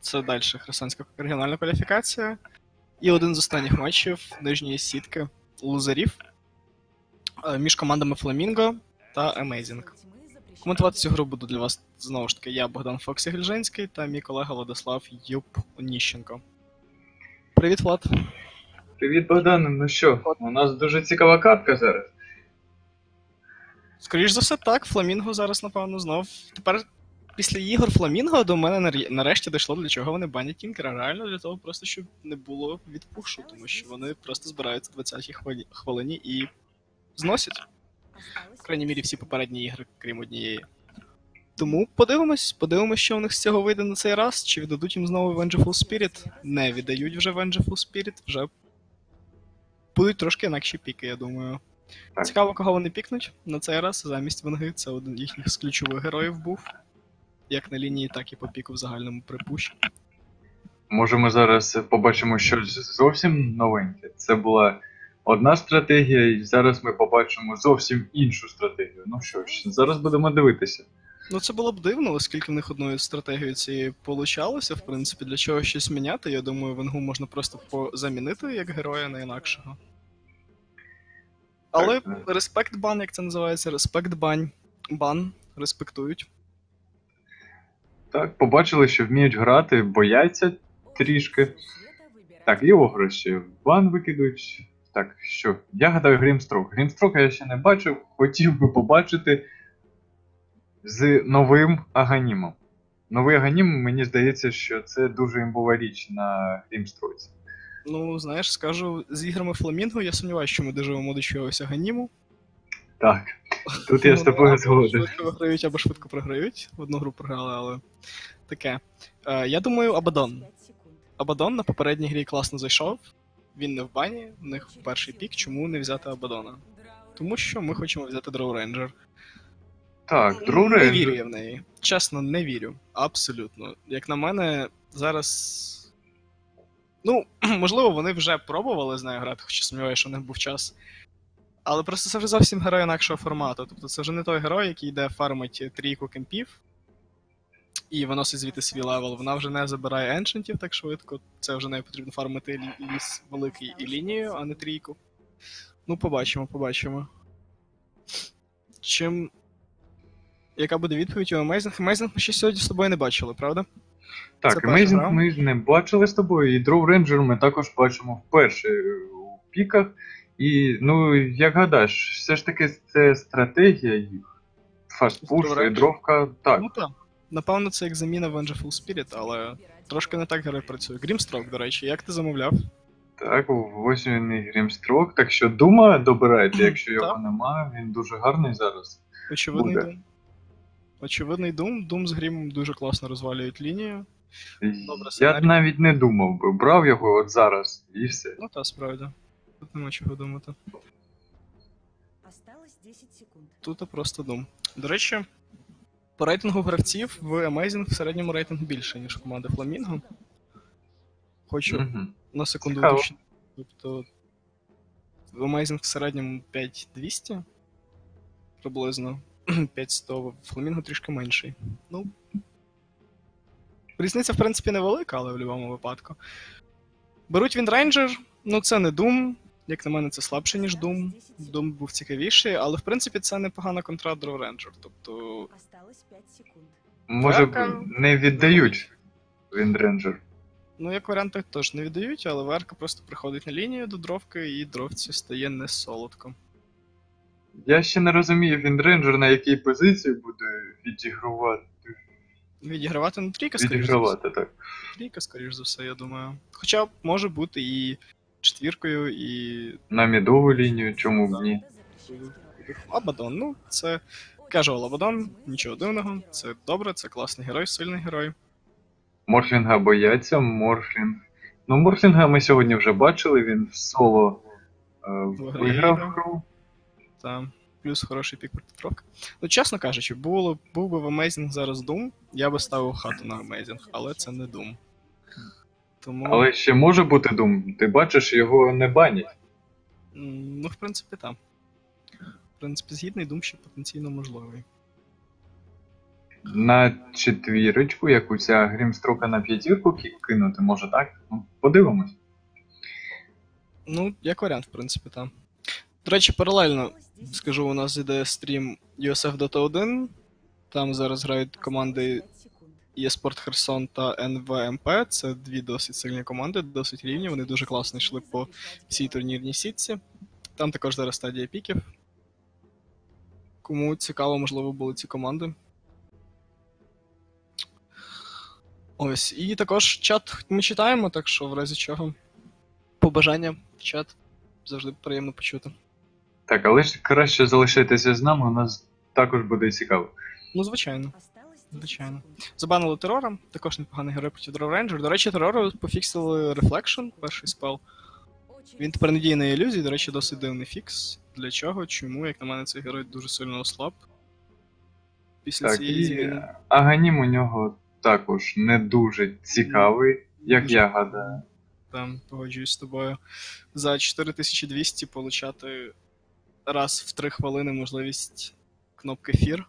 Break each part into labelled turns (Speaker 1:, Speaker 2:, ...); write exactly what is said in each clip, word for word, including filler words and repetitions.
Speaker 1: Це далі херсонська регіональна кваліфікація. І один з останніх матчів нижньої сітки лузерів е, між командами Фламінго та Amazing. Коментувати цю гру буду для вас знову ж таки я, Богдан Фоксі Гельжинський, та мій колега Владислав Юп Оніщенко. Привіт, Влад.
Speaker 2: Привіт, Богдан. Ну що, у нас дуже цікава катка зараз.
Speaker 1: Скоріш за все так, Фламінго зараз, напевно, знов. Тепер після ігор Фламінго до мене нар- нарешті дійшло, для чого вони банять Тінкера. Реально для того просто, щоб не було відпушу, тому що вони просто збираються в двадцятій хвилі- хвилині і зносять. В крайній мірі всі попередні ігри, крім однієї. Тому подивимось, подивимось, що у них з цього вийде на цей раз, чи віддадуть їм знову Vengeful Spirit. Не віддають вже Vengeful Spirit, вже будуть трошки інакші піки, я думаю.
Speaker 2: Так.
Speaker 1: Цікаво, кого вони пікнуть на цей раз замість Венги. Це один їхніх з ключових героїв був. Як на лінії, так і по піку в загальному припущенні.
Speaker 2: Може ми зараз побачимо щось зовсім новеньке. Це була одна стратегія, і зараз ми побачимо зовсім іншу стратегію. Ну що ж, зараз будемо дивитися.
Speaker 1: Ну це було б дивно, оскільки в них одною стратегією цією получалося, в принципі, для чого щось міняти. Я думаю, Венгу можна просто по- замінити як героя на інакшого. Але
Speaker 2: Так,
Speaker 1: респект бан, як це називається, респект бань. Бан, респектують.
Speaker 2: Так, побачили, що вміють грати, бояться трішки. Так, і огри ще в бан викидуть. Так, що? Я гадаю Грімстрок. Грімстрока я ще не бачив, хотів би побачити з новим Аганімом. Новий Аганім, мені здається, що це дуже імбова річ на Грімстроці.
Speaker 1: Ну, знаєш, скажу, з іграми Фламінго я сумніваюся, що ми доживемо до чогось Аганіму.
Speaker 2: Так, тут я з тобою
Speaker 1: Або
Speaker 2: згоден.
Speaker 1: швидко виграють, або швидко програють. В одну гру програли, але таке. Е, я думаю, Абадон. Абадон на попередній грі класно зайшов. Він не в бані, в них перший пік. Чому не взяти Абадона? Тому що ми хочемо взяти Дроу Рейнджер.
Speaker 2: Так, Дроу
Speaker 1: Не
Speaker 2: Рейнджер.
Speaker 1: вірю я в неї. Чесно, не вірю. Абсолютно. Як на мене, зараз. Ну, можливо, вони вже пробували з нею грати, хоча сумніваюся, що в них був час. Але просто це вже зовсім герой інакшого формату. Тобто це вже не той герой, який йде фармить трійку кемпів і виносить звідти свій левел. Вона вже не забирає еншентів так швидко. Це вже не потрібно фармити лі- ліс великий і лінію, а не трійку. Ну, побачимо, побачимо. Чим. Яка буде відповідь у Amazing? Amazing ми ще сьогодні з тобою не бачили, правда? Це
Speaker 2: Так,
Speaker 1: перша
Speaker 2: Amazing
Speaker 1: гра.
Speaker 2: ми ж не бачили з тобою, і Дроу Рейнджер ми також бачимо вперше у піках. І, ну, як гадаєш, все ж таки це стратегія їх. Фастпуш,
Speaker 1: Дроу Рейнджер?
Speaker 2: дровка, так.
Speaker 1: Ну так. Напевно, це як заміна Vengeful Spirit, але трошки не так герой працює. Грімстрок, до речі, як ти замовляв?
Speaker 2: Так, ось він і Грімстрок. Так що Дума добирайте, якщо його
Speaker 1: Так.
Speaker 2: немає, він дуже гарний зараз.
Speaker 1: Очевидний
Speaker 2: Буде.
Speaker 1: Дум. Очевидний Дум. Дум з Грімом дуже класно розвалюють лінію. Добре,
Speaker 2: Я
Speaker 1: сценарій.
Speaker 2: навіть не думав би, брав його от зараз і все.
Speaker 1: Ну та справді. Тут нема чого думати.
Speaker 3: Осталось десять секунд.
Speaker 1: Тут просто Дум. До речі, по рейтингу гравців в Amazing в середньому рейтинг більше, ніж в команди Фламінго. Хочу
Speaker 2: Угу.
Speaker 1: на секунду
Speaker 2: Цікаво.
Speaker 1: уточнити. Тобто в Amazing в середньому п'ять двісті приблизно. п'ять сто, в Фламінго трішки менший. Ну. Різниця, в принципі, невелика, але в будь-якому випадку. Беруть він Рейнджер, ну це не Doom. Як на мене, це слабше, ніж Doom. Doom був цікавіший, але в принципі це непогана контра Дроу Рейнджер. Тобто.
Speaker 3: Осталось пять секунд.
Speaker 2: Може,
Speaker 1: Верка.
Speaker 2: не віддають Віндренджер.
Speaker 1: Ну, як варіант, так теж не віддають, але Верка просто приходить на лінію до дровки, і дровці стає не солодко.
Speaker 2: Я ще не розумію, Віндренджер на якій позиції буде відігравати.
Speaker 1: Відігравати на трійка, скоріш за все.
Speaker 2: Відігравати, так.
Speaker 1: Трійка, скоріш за все, я думаю. Хоча може бути і четвіркою, і
Speaker 2: На мідову лінію, чому б ні.
Speaker 1: Абадон. Ну, це casual Абадон, нічого дивного. Це добре, це класний герой, сильний герой.
Speaker 2: Морфлінга бояться, Морфлінг. Ну, Морфлінга ми сьогодні вже бачили, він в соло е,
Speaker 1: Виграє
Speaker 2: виграв
Speaker 1: ігру.
Speaker 2: гру.
Speaker 1: Та плюс хороший пік проти тровки. Ну, чесно кажучи, було, був би в Amazing зараз Doom, я би ставив хату на Amazing, але це не Doom. Тому,
Speaker 2: Але ще може бути Дум. Ти бачиш, його не банять.
Speaker 1: м, ну, в принципі, так. В принципі, згідний Doom ще потенційно можливий.
Speaker 2: на четвірочку, якусь, а Грімстрока на п'ятірку ки- кинути, може так? Ну, подивимось.
Speaker 1: Ну, як варіант, в принципі, там. До речі, паралельно скажу, у нас іде стрім ю ес еф Dota один. Там зараз грають команди eSport Херсон та ен ве ем пе. Це дві досить сильні команди, досить рівні. Вони дуже класно йшли по всій турнірній сітці. Там також зараз стадія піків. Кому цікаво, можливо, були ці команди. Ось. І також чат ми читаємо, так що в разі чого побажання в чат завжди приємно почути.
Speaker 2: Так, але ж краще залишайтеся з нами, у нас також буде цікаво.
Speaker 1: Ну, звичайно.
Speaker 3: Осталось
Speaker 1: Звичайно.
Speaker 3: десять секунд.
Speaker 1: Забанили терора, також непоганий герой проти Draw Ranger. До речі, терору пофіксили Reflection, перший спел. Він тепер не діє на ілюзії, до речі, досить дивний фікс. Для чого? Чому? Як на мене, цей герой дуже сильно ослаб. Після
Speaker 2: Так,
Speaker 1: цієї
Speaker 2: і
Speaker 1: зміни.
Speaker 2: Аганім у нього також не дуже цікавий, як
Speaker 1: Дуже
Speaker 2: я гадаю.
Speaker 1: Там, погоджуюсь з тобою. За чотири тисячі двісті получати раз в три хвилини можливість кнопки Fear.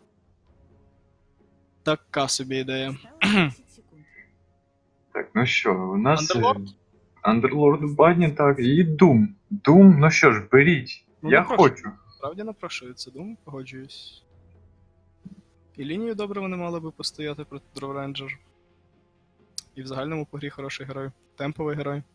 Speaker 1: Така собі ідея.
Speaker 3: Осталось десять секунд.
Speaker 2: Так, ну що, у нас
Speaker 1: Underlord?
Speaker 2: Underlord Банні, так, і Doom. Doom, ну що ж, беріть.
Speaker 1: Ну,
Speaker 2: Я
Speaker 1: напрошую.
Speaker 2: хочу.
Speaker 1: Справді напрошується, думаю, погоджуюсь. І лінію добре вони мали би постояти проти Draw Ranger. І в загальному по грі хороший герой. Темповий герой.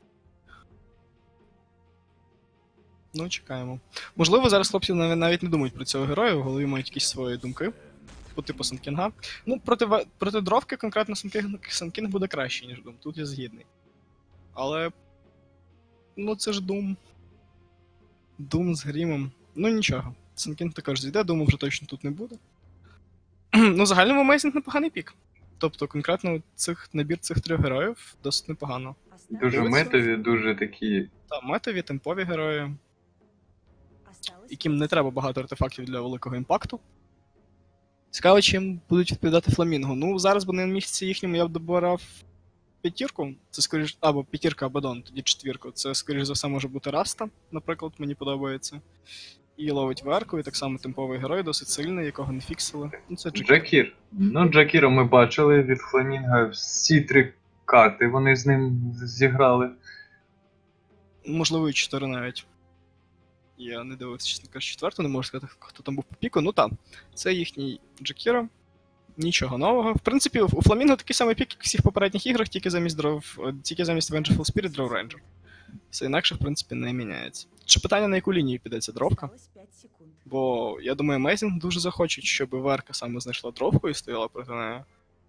Speaker 1: Ну, чекаємо. Можливо, зараз хлопці нав- навіть не думають про цього героя, в голові мають якісь свої думки. По типу Санкінга. Ну, проти, ва- проти дровки конкретно Санкінг, Санкінг буде краще, ніж Дум. Тут я згідний. Але. Ну, це ж Дум. Дум з грімом. Ну нічого. Санкінг також зійде, Думу вже точно тут не буде. Ну, в загальному Amazing непоганий пік. Тобто, конкретно цих, набір цих трьох героїв досить непогано.
Speaker 3: Осталось
Speaker 2: Дуже
Speaker 1: Дивиться.
Speaker 2: метові, дуже такі.
Speaker 1: Та метові, темпові герої,
Speaker 3: Осталось
Speaker 1: яким не треба багато артефактів для великого імпакту. Цікаво, чим будуть відповідати Фламінго. Ну, зараз би на місці їхньому я б добирав п'ятірку. Це скоріш. Або п'ятірка Абадон, тоді четвірку. Це, скоріш за все, може бути Раста, наприклад, мені подобається. І ловить верку, і так само темповий герой, досить сильний, якого не фіксили. Ну, це Джекір.
Speaker 2: Джакір. Ну, Джакіра ми бачили від Фламінга. Всі три карти вони з ним зіграли.
Speaker 1: Можливо, і чотири навіть. Я не дивився, чесно кажучи, четверту, не можу сказати, хто там був по піку. Ну так, це їхній Джекіра. Нічого нового. В принципі, у Фламінго такий самий пік, як у всіх попередніх іграх, тільки замість дров, тільки замість Vengeful Spirit Draw Ranger. Все інакше, в принципі, не міняється. Чи питання, на яку лінію піде ця дровка?
Speaker 3: Осталось пять секунд.
Speaker 1: Бо я думаю, Amazing дуже захочуть, щоб Верка саме знайшла дровку і стояла проти неї.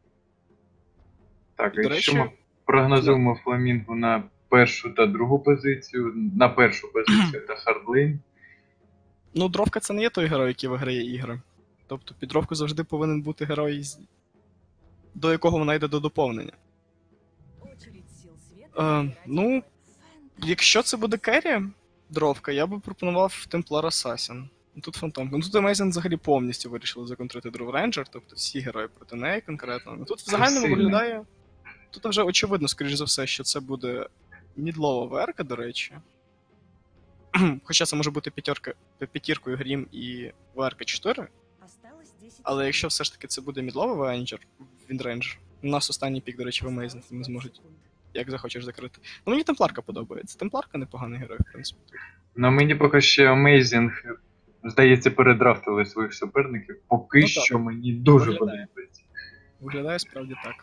Speaker 2: Так,
Speaker 1: До
Speaker 2: якщо
Speaker 1: речі,
Speaker 2: ми прогнозуємо Фламінгу на першу та другу позицію, на першу позицію та хардлейн.
Speaker 1: Ну, дровка це не є той герой, який виграє ігри. Тобто під дровку завжди повинен бути герой, з- до якого вона йде до доповнення.
Speaker 3: Очередь сил света.
Speaker 1: Е, ну, якщо це буде керрі, дровка, я би пропонував Templar Assassin. Тут фантомка. Ну тут Amazing взагалі повністю вирішили законтрити Draw Ranger, тобто всі герої проти неї конкретно. Ну тут в загальному
Speaker 2: сильно.
Speaker 1: виглядає. Тут вже очевидно, скоріш за все, що це буде мідлова верка, до речі. Хоча це може бути п'ятерка, п'ятіркою Грім і верка чотири.
Speaker 3: Осталось десять
Speaker 1: Але
Speaker 3: секунд.
Speaker 1: якщо все ж таки це буде мідловий Венджер, Віндрейнджер, у нас останній пік, до речі, в Amazing, не зможуть,
Speaker 3: секунд.
Speaker 1: як захочеш закрити. Ну мені Темпларка подобається. Темпларка непоганий герой, в принципі.
Speaker 2: Ну мені поки ще Amazing, здається, передрафтили своїх суперників. Поки
Speaker 1: Ну, так.
Speaker 2: що мені дуже
Speaker 1: Виглядає.
Speaker 2: подобається.
Speaker 1: Виглядає справді так.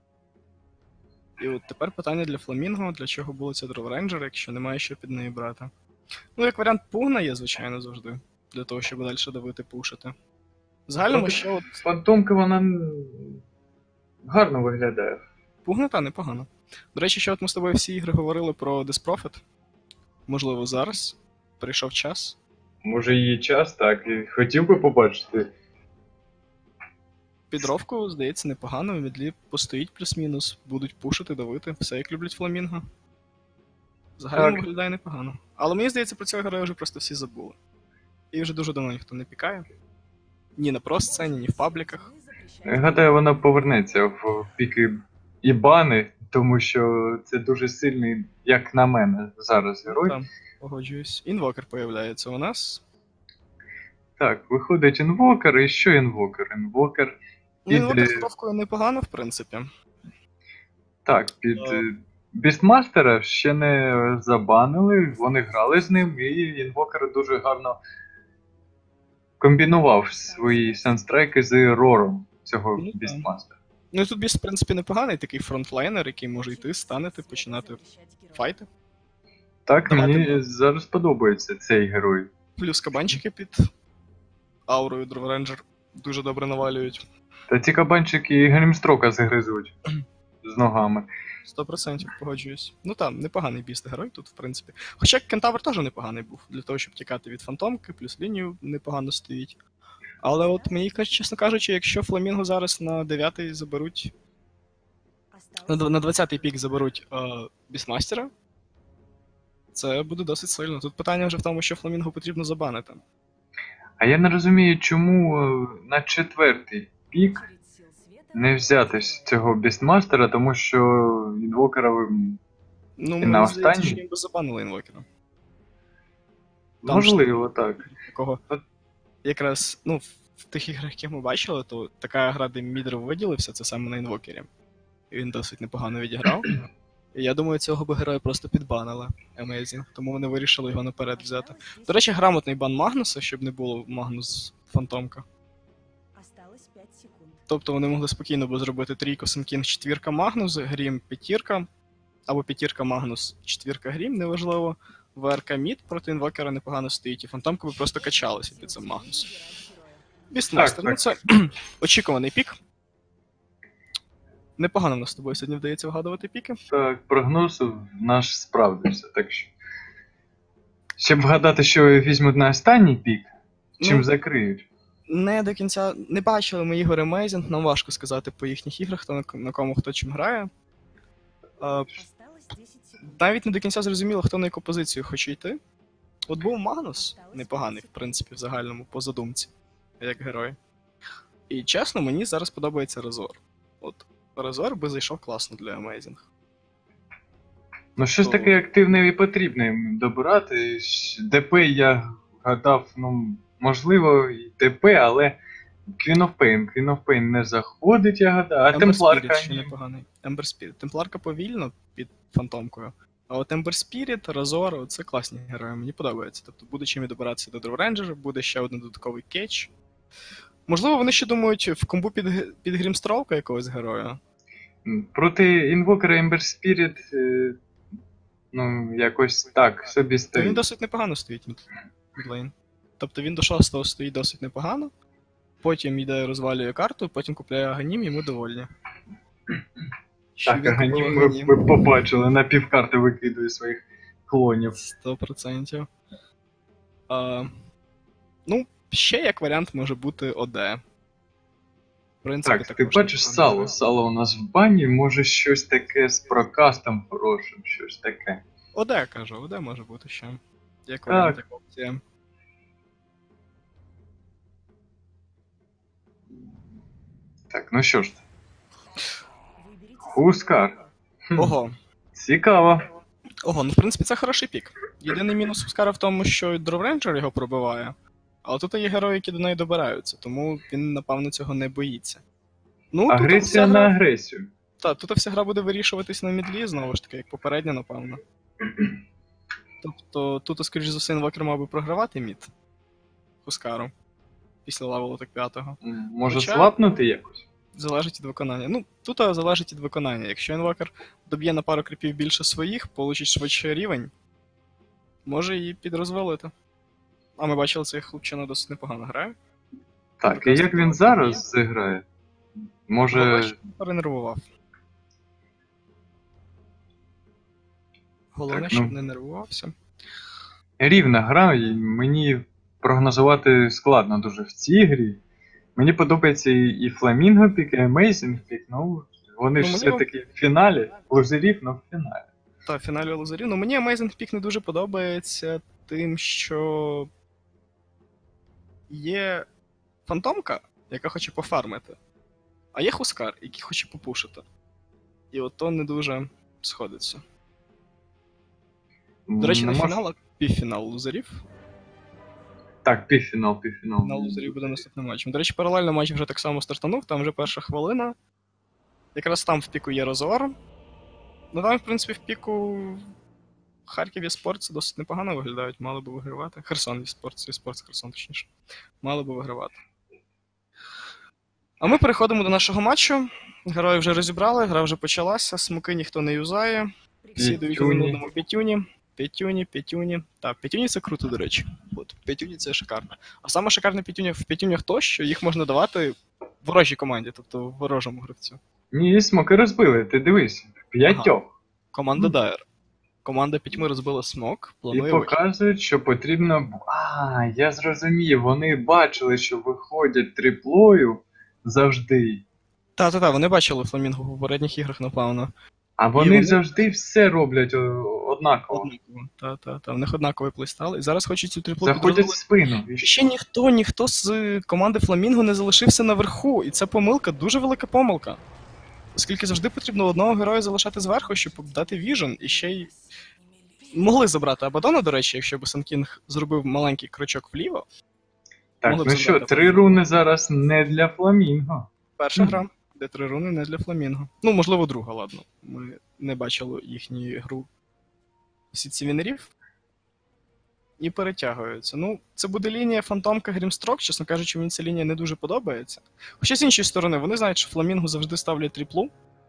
Speaker 1: І от тепер питання для Фламінго, для чого було це Draw Ranger, якщо немає що під неї брати. Ну, як варіант, пугна є, звичайно, завжди. Для того, щоб далі давити, пушити. В загальному
Speaker 2: Ну,
Speaker 1: ще от
Speaker 2: Фантомка, вона м, гарно виглядає.
Speaker 1: пугна та непогано. До речі, ще от ми з тобою всі ігри говорили про Disprofit. Можливо, зараз прийшов час.
Speaker 2: Може її час, так, і хотів би побачити.
Speaker 1: Підровку, здається, непогано, в мідлі постоїть плюс-мінус, будуть пушити, давити, все як люблять Фламінго. Загально
Speaker 2: Так.
Speaker 1: виглядає непогано. Але мені здається, про цього героя вже просто всі забули. І вже дуже давно ніхто не пікає. Ні на про-сцені, ні в пабліках.
Speaker 3: Мы запрещаем-
Speaker 2: Я гадаю, вона повернеться в піки Ібани, тому що це дуже сильний, як на мене, зараз герой.
Speaker 1: Там, погоджуюсь. Інвокер появляється у нас.
Speaker 2: Так, виходить інвокер, і що інвокер? Інвокер
Speaker 1: Ну,
Speaker 2: Під,
Speaker 1: інвокер
Speaker 2: е,
Speaker 1: з коровкою непогано, в принципі.
Speaker 2: Так, під
Speaker 1: Е.
Speaker 2: е, Бістмастера ще не забанили, вони грали з ним, і інвокер дуже гарно комбінував свої санстрайки з рором цього
Speaker 1: Ну, так.
Speaker 2: Бістмастера.
Speaker 1: Ну і тут біс, в принципі, непоганий такий фронтлайнер, який може йти, станити, починати файти.
Speaker 2: Так,
Speaker 1: Давайте
Speaker 2: мені
Speaker 1: б-
Speaker 2: зараз подобається цей герой.
Speaker 1: Плюс кабанчики під аурою Дроворенджер дуже добре навалюють.
Speaker 2: Та ці кабанчики і Грімстрока загризуть з ногами.
Speaker 1: сто відсотків погоджуюсь. Ну там, непоганий біст герой тут, в принципі. Хоча Кентавр теж непоганий був, для того, щоб тікати від фантомки, плюс лінію непогано стоїть. Але от мені, каж- чесно кажучи, якщо Фламінго зараз на дев'ятий заберуть, на дв- на двадцятий пік заберуть е, Бісмастера, це буде досить сильно. Тут питання вже в тому, що Фламінго потрібно забанити.
Speaker 2: А я не розумію, чому е, на четвертий пік не взяти з цього Бістмастера, тому що інвокера ви-
Speaker 1: Ну,
Speaker 2: І
Speaker 1: мені
Speaker 2: на
Speaker 1: здається,
Speaker 2: останній?
Speaker 1: що їм би забанили інвокера. Там
Speaker 2: можливо, так.
Speaker 1: Такого. Якраз, ну, в тих іграх, які ми бачили, то така гра, де Мідров виділився, це саме на інвокері. І він досить непогано відіграв. І я думаю, цього би героя просто підбанили. Amazing. Тому вони вирішили його наперед взяти. До речі, грамотний бан Магнуса, щоб не було Магнус Фантомка.
Speaker 3: Осталось пять секунд.
Speaker 1: Тобто вони могли спокійно би зробити трійку Сенкінг, четвірка Магнус, Грім, п'ятірка, або п'ятірка Магнус, четвірка Грім, неважливо. ВРК Мід проти інвокера непогано стоїть, і фантомка би просто качалася під цим Магнусом. Бістмастер,
Speaker 2: Так,
Speaker 1: ну це очікуваний пік. Непогано в нас з тобою сьогодні вдається вгадувати піки.
Speaker 2: Так, прогноз наш справдився, так що. Щоб вгадати, що візьмуть на останній пік, чим
Speaker 1: Ну,
Speaker 2: закриють.
Speaker 1: Не до кінця не бачили ми ігор Amazing, нам важко сказати по їхніх іграх, хто на, на кому хто чим грає. А,
Speaker 3: Осталось десять секунд.
Speaker 1: навіть не до кінця зрозуміло, хто на яку позицію хоче йти. От був Магнус, непоганий, в принципі, в загальному, по задумці, як герой. І чесно, мені зараз подобається Разор. От Разор би зайшов класно для Amazing.
Speaker 2: Ну, щось
Speaker 1: То-
Speaker 2: таке активне і потрібне їм добирати. Щ- ДП я гадав, ну, можливо, і ДП, але Queen of Pain. Queen of Pain не заходить, я гадаю, а
Speaker 1: Ember
Speaker 2: Темпларка
Speaker 1: Spirit ще
Speaker 2: ні.
Speaker 1: непоганий. Ember Spirit. Темпларка повільно під фантомкою. А от Ember Spirit, Разор, це класні герої, мені подобається. Тобто буде чим і добиратися до Draw Ranger, буде ще один додатковий кетч. Можливо, вони ще думають в комбу під, г- під Грімстроука якогось героя.
Speaker 2: Проти інвокера Ember Spirit, е, ну, якось так, собі
Speaker 1: То він
Speaker 2: стоїть.
Speaker 1: досить непогано стоїть мід- мідлейн. Тобто він до шостого стоїть досить непогано, потім йде розвалює карту, потім купляє Аганім, і ми довольні. Що
Speaker 2: Так,
Speaker 1: він
Speaker 2: Аганім
Speaker 1: купив
Speaker 2: ми,
Speaker 1: Аганім.
Speaker 2: ми побачили, на півкарти викидує своїх клонів.
Speaker 1: Сто процентів. А, ну, ще як варіант може бути ОД. В принципі,
Speaker 2: Так, ти
Speaker 1: також
Speaker 2: бачиш
Speaker 1: непогано.
Speaker 2: сало, сало у нас в бані, може щось таке з прокастом хорошим, щось таке.
Speaker 1: ОД, кажу, ОД може бути ще. Як варіант, як опція.
Speaker 2: Так, ну що ж,
Speaker 3: Выберите
Speaker 2: Хускар. Хм,
Speaker 1: Ого.
Speaker 2: Цікаво.
Speaker 1: Ого, ну в принципі це хороший пік. Єдиний мінус Хускара в тому, що Дровренджер його пробиває, але тут є герої, які до неї добираються, тому він, напевно, цього не боїться. Ну, тут
Speaker 2: Агресія
Speaker 1: вся
Speaker 2: на
Speaker 1: гра,
Speaker 2: агресію.
Speaker 1: та, тут вся гра буде вирішуватись на мідлі, знову ж таки, як попередня, напевно. Тобто тут, скоріш за все, інвокер мав би програвати мід Хускару після левелу так п'ятого.
Speaker 2: М, Може
Speaker 1: Хоча-
Speaker 2: слапнути якось?
Speaker 1: Залежить від виконання. Ну, тут а, залежить від виконання. Якщо інвокер доб'є на пару кріпів більше своїх, получить швидше рівень, може її підрозвалити. А ми бачили, цей хлопчина досить непогано грає.
Speaker 2: Так, і як він зараз зіграє? Може.
Speaker 1: Бачиш, перенервував. Головне,
Speaker 2: Так, ну.
Speaker 1: щоб не нервувався.
Speaker 2: Рівна гра, і мені прогнозувати складно дуже в цій грі. Мені подобається і, і Фламінго пік, і Amazing пік, ну вони
Speaker 1: Ну,
Speaker 2: ж
Speaker 1: мені-
Speaker 2: все-таки в фіналі, лузерів, але в фіналі.
Speaker 1: Та, в фіналі лазарів. Ну, мені Amazing Peak не дуже подобається тим, що є фантомка, яка хоче пофармити, а є Хускар, який хоче попушити. І от то не дуже сходиться. До речі,
Speaker 2: Не
Speaker 1: на
Speaker 2: можу-
Speaker 1: фіналах півфінал лузерів.
Speaker 2: Так, півфінал, півфінал.
Speaker 1: На лузері буде наступним матчем. До речі, паралельно матч вже так само стартанув, там вже перша хвилина. Якраз там в піку є Розор. Ну там, в принципі, в піку Харків і Спорт це досить непогано виглядають, мали би вигравати. Херсон і Спорт, і Спорт Херсон, точніше. Мали би вигравати. А ми переходимо до нашого матчу. Герої вже розібрали, гра вже почалася, смоки ніхто не юзає. Всі дають один
Speaker 2: П'ятюні.
Speaker 1: одному п'ятюні. П'ятюні, п'ятюні. Так, п'ятюні це круто, до речі. От, п'ятюні це шикарно. А саме шикарне п'ятюня в п'ятюнях то, що їх можна давати ворожій команді, тобто ворожому гравцю.
Speaker 2: Ні, смоки розбили, ти дивись. П'ятьох.
Speaker 1: Команда Дайер. Команда п'ятьми розбила смок,
Speaker 2: І
Speaker 1: планує.
Speaker 2: показують, що потрібно. б- А, я зрозумів, вони бачили, що виходять триплою завжди.
Speaker 1: Та-та-та, вони бачили Фламінго в попередніх іграх, напевно.
Speaker 2: А вони,
Speaker 1: вони-
Speaker 2: завжди все роблять о, однаково.
Speaker 1: Однаково. Та-та-та, в них однаковий плейстайл. І зараз хочуть цю триплу
Speaker 2: Заходять в
Speaker 1: підрозділити.
Speaker 2: спину. І
Speaker 1: І
Speaker 2: що?
Speaker 1: ще ніхто, ніхто з е, команди Фламінго не залишився наверху. І це помилка, дуже велика помилка. Оскільки завжди потрібно одного героя залишати зверху, щоб дати віжен, і ще й. Могли забрати Абадона, до речі, якщо б Санкінг зробив маленький крочок вліво.
Speaker 2: Так,
Speaker 1: могли б
Speaker 2: ну що,
Speaker 1: забрати
Speaker 2: три руни зараз не для Фламінго.
Speaker 1: Перша
Speaker 2: Мгм.
Speaker 1: гра, де три руни не для Фламінго. Ну, можливо, друга, ладно. Ми не бачили їхню гру всі ці вінерів. І перетягуються. Ну, це буде лінія Фантомка Грімстрок, чесно кажучи, мені ця лінія не дуже подобається. Хоча з іншої сторони, вони знають, що Фламінго завжди ставлять тріплу.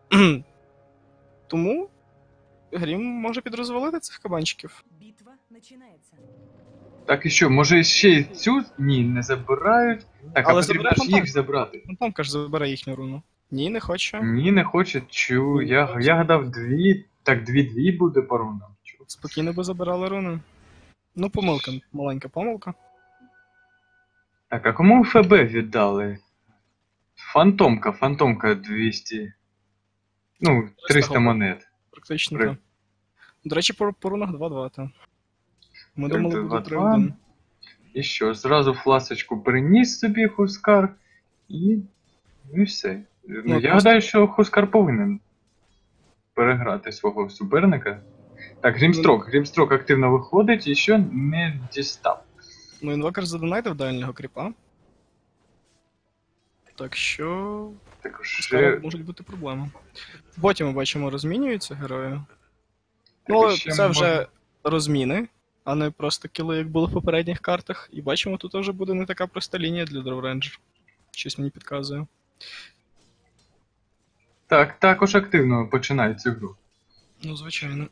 Speaker 1: Тому Грім може підрозвалити цих кабанчиків.
Speaker 3: Битва начинается.
Speaker 2: Так і що, може ще й цю? Ні, не забирають. Так,
Speaker 1: Але
Speaker 2: а потрібно
Speaker 1: забирає
Speaker 2: ж
Speaker 1: Фантом.
Speaker 2: їх забрати.
Speaker 1: Фантомка ж забере їхню руну. Ні, не хоче.
Speaker 2: Ні, не хоче, чу. Я, я гадав дві. Так, дві-дві буде по рунам. Чу.
Speaker 1: Спокійно би забирали руну. Ну, помилка, маленька помилка.
Speaker 2: Так, а кому ФБ віддали? Фантомка, фантомка двісті. Ну, триста
Speaker 1: голов.
Speaker 2: монет.
Speaker 1: Практично
Speaker 2: При-
Speaker 1: так. До речі, по, по рунах два-два, так. Ми
Speaker 2: Так,
Speaker 1: думали, буде
Speaker 2: два-два.
Speaker 1: три-один.
Speaker 2: І що, зразу фласочку приніс собі Хускар і. Ну і все. Ну,
Speaker 1: Ну,
Speaker 2: я
Speaker 1: просто-
Speaker 2: гадаю, що Хускар повинен переграти свого суперника. Так, Грімстрок. Грімстрок активно виходить і що не дістав.
Speaker 1: Ну, інвокер задонайтив дальнього кріпа. Так що.
Speaker 2: Так
Speaker 1: Скоро
Speaker 2: вже.
Speaker 1: можуть бути проблеми. В боті ми бачимо, розмінюються герої.
Speaker 2: Так,
Speaker 1: Ну, але
Speaker 2: ще
Speaker 1: це вже
Speaker 2: можна-
Speaker 1: розміни, а не просто кіли, як було в попередніх картах. І бачимо, тут вже буде не така проста лінія для Draw Ranger. Щось мені підказує.
Speaker 2: Так, також активно починають цю гру.
Speaker 1: Ну, звичайно.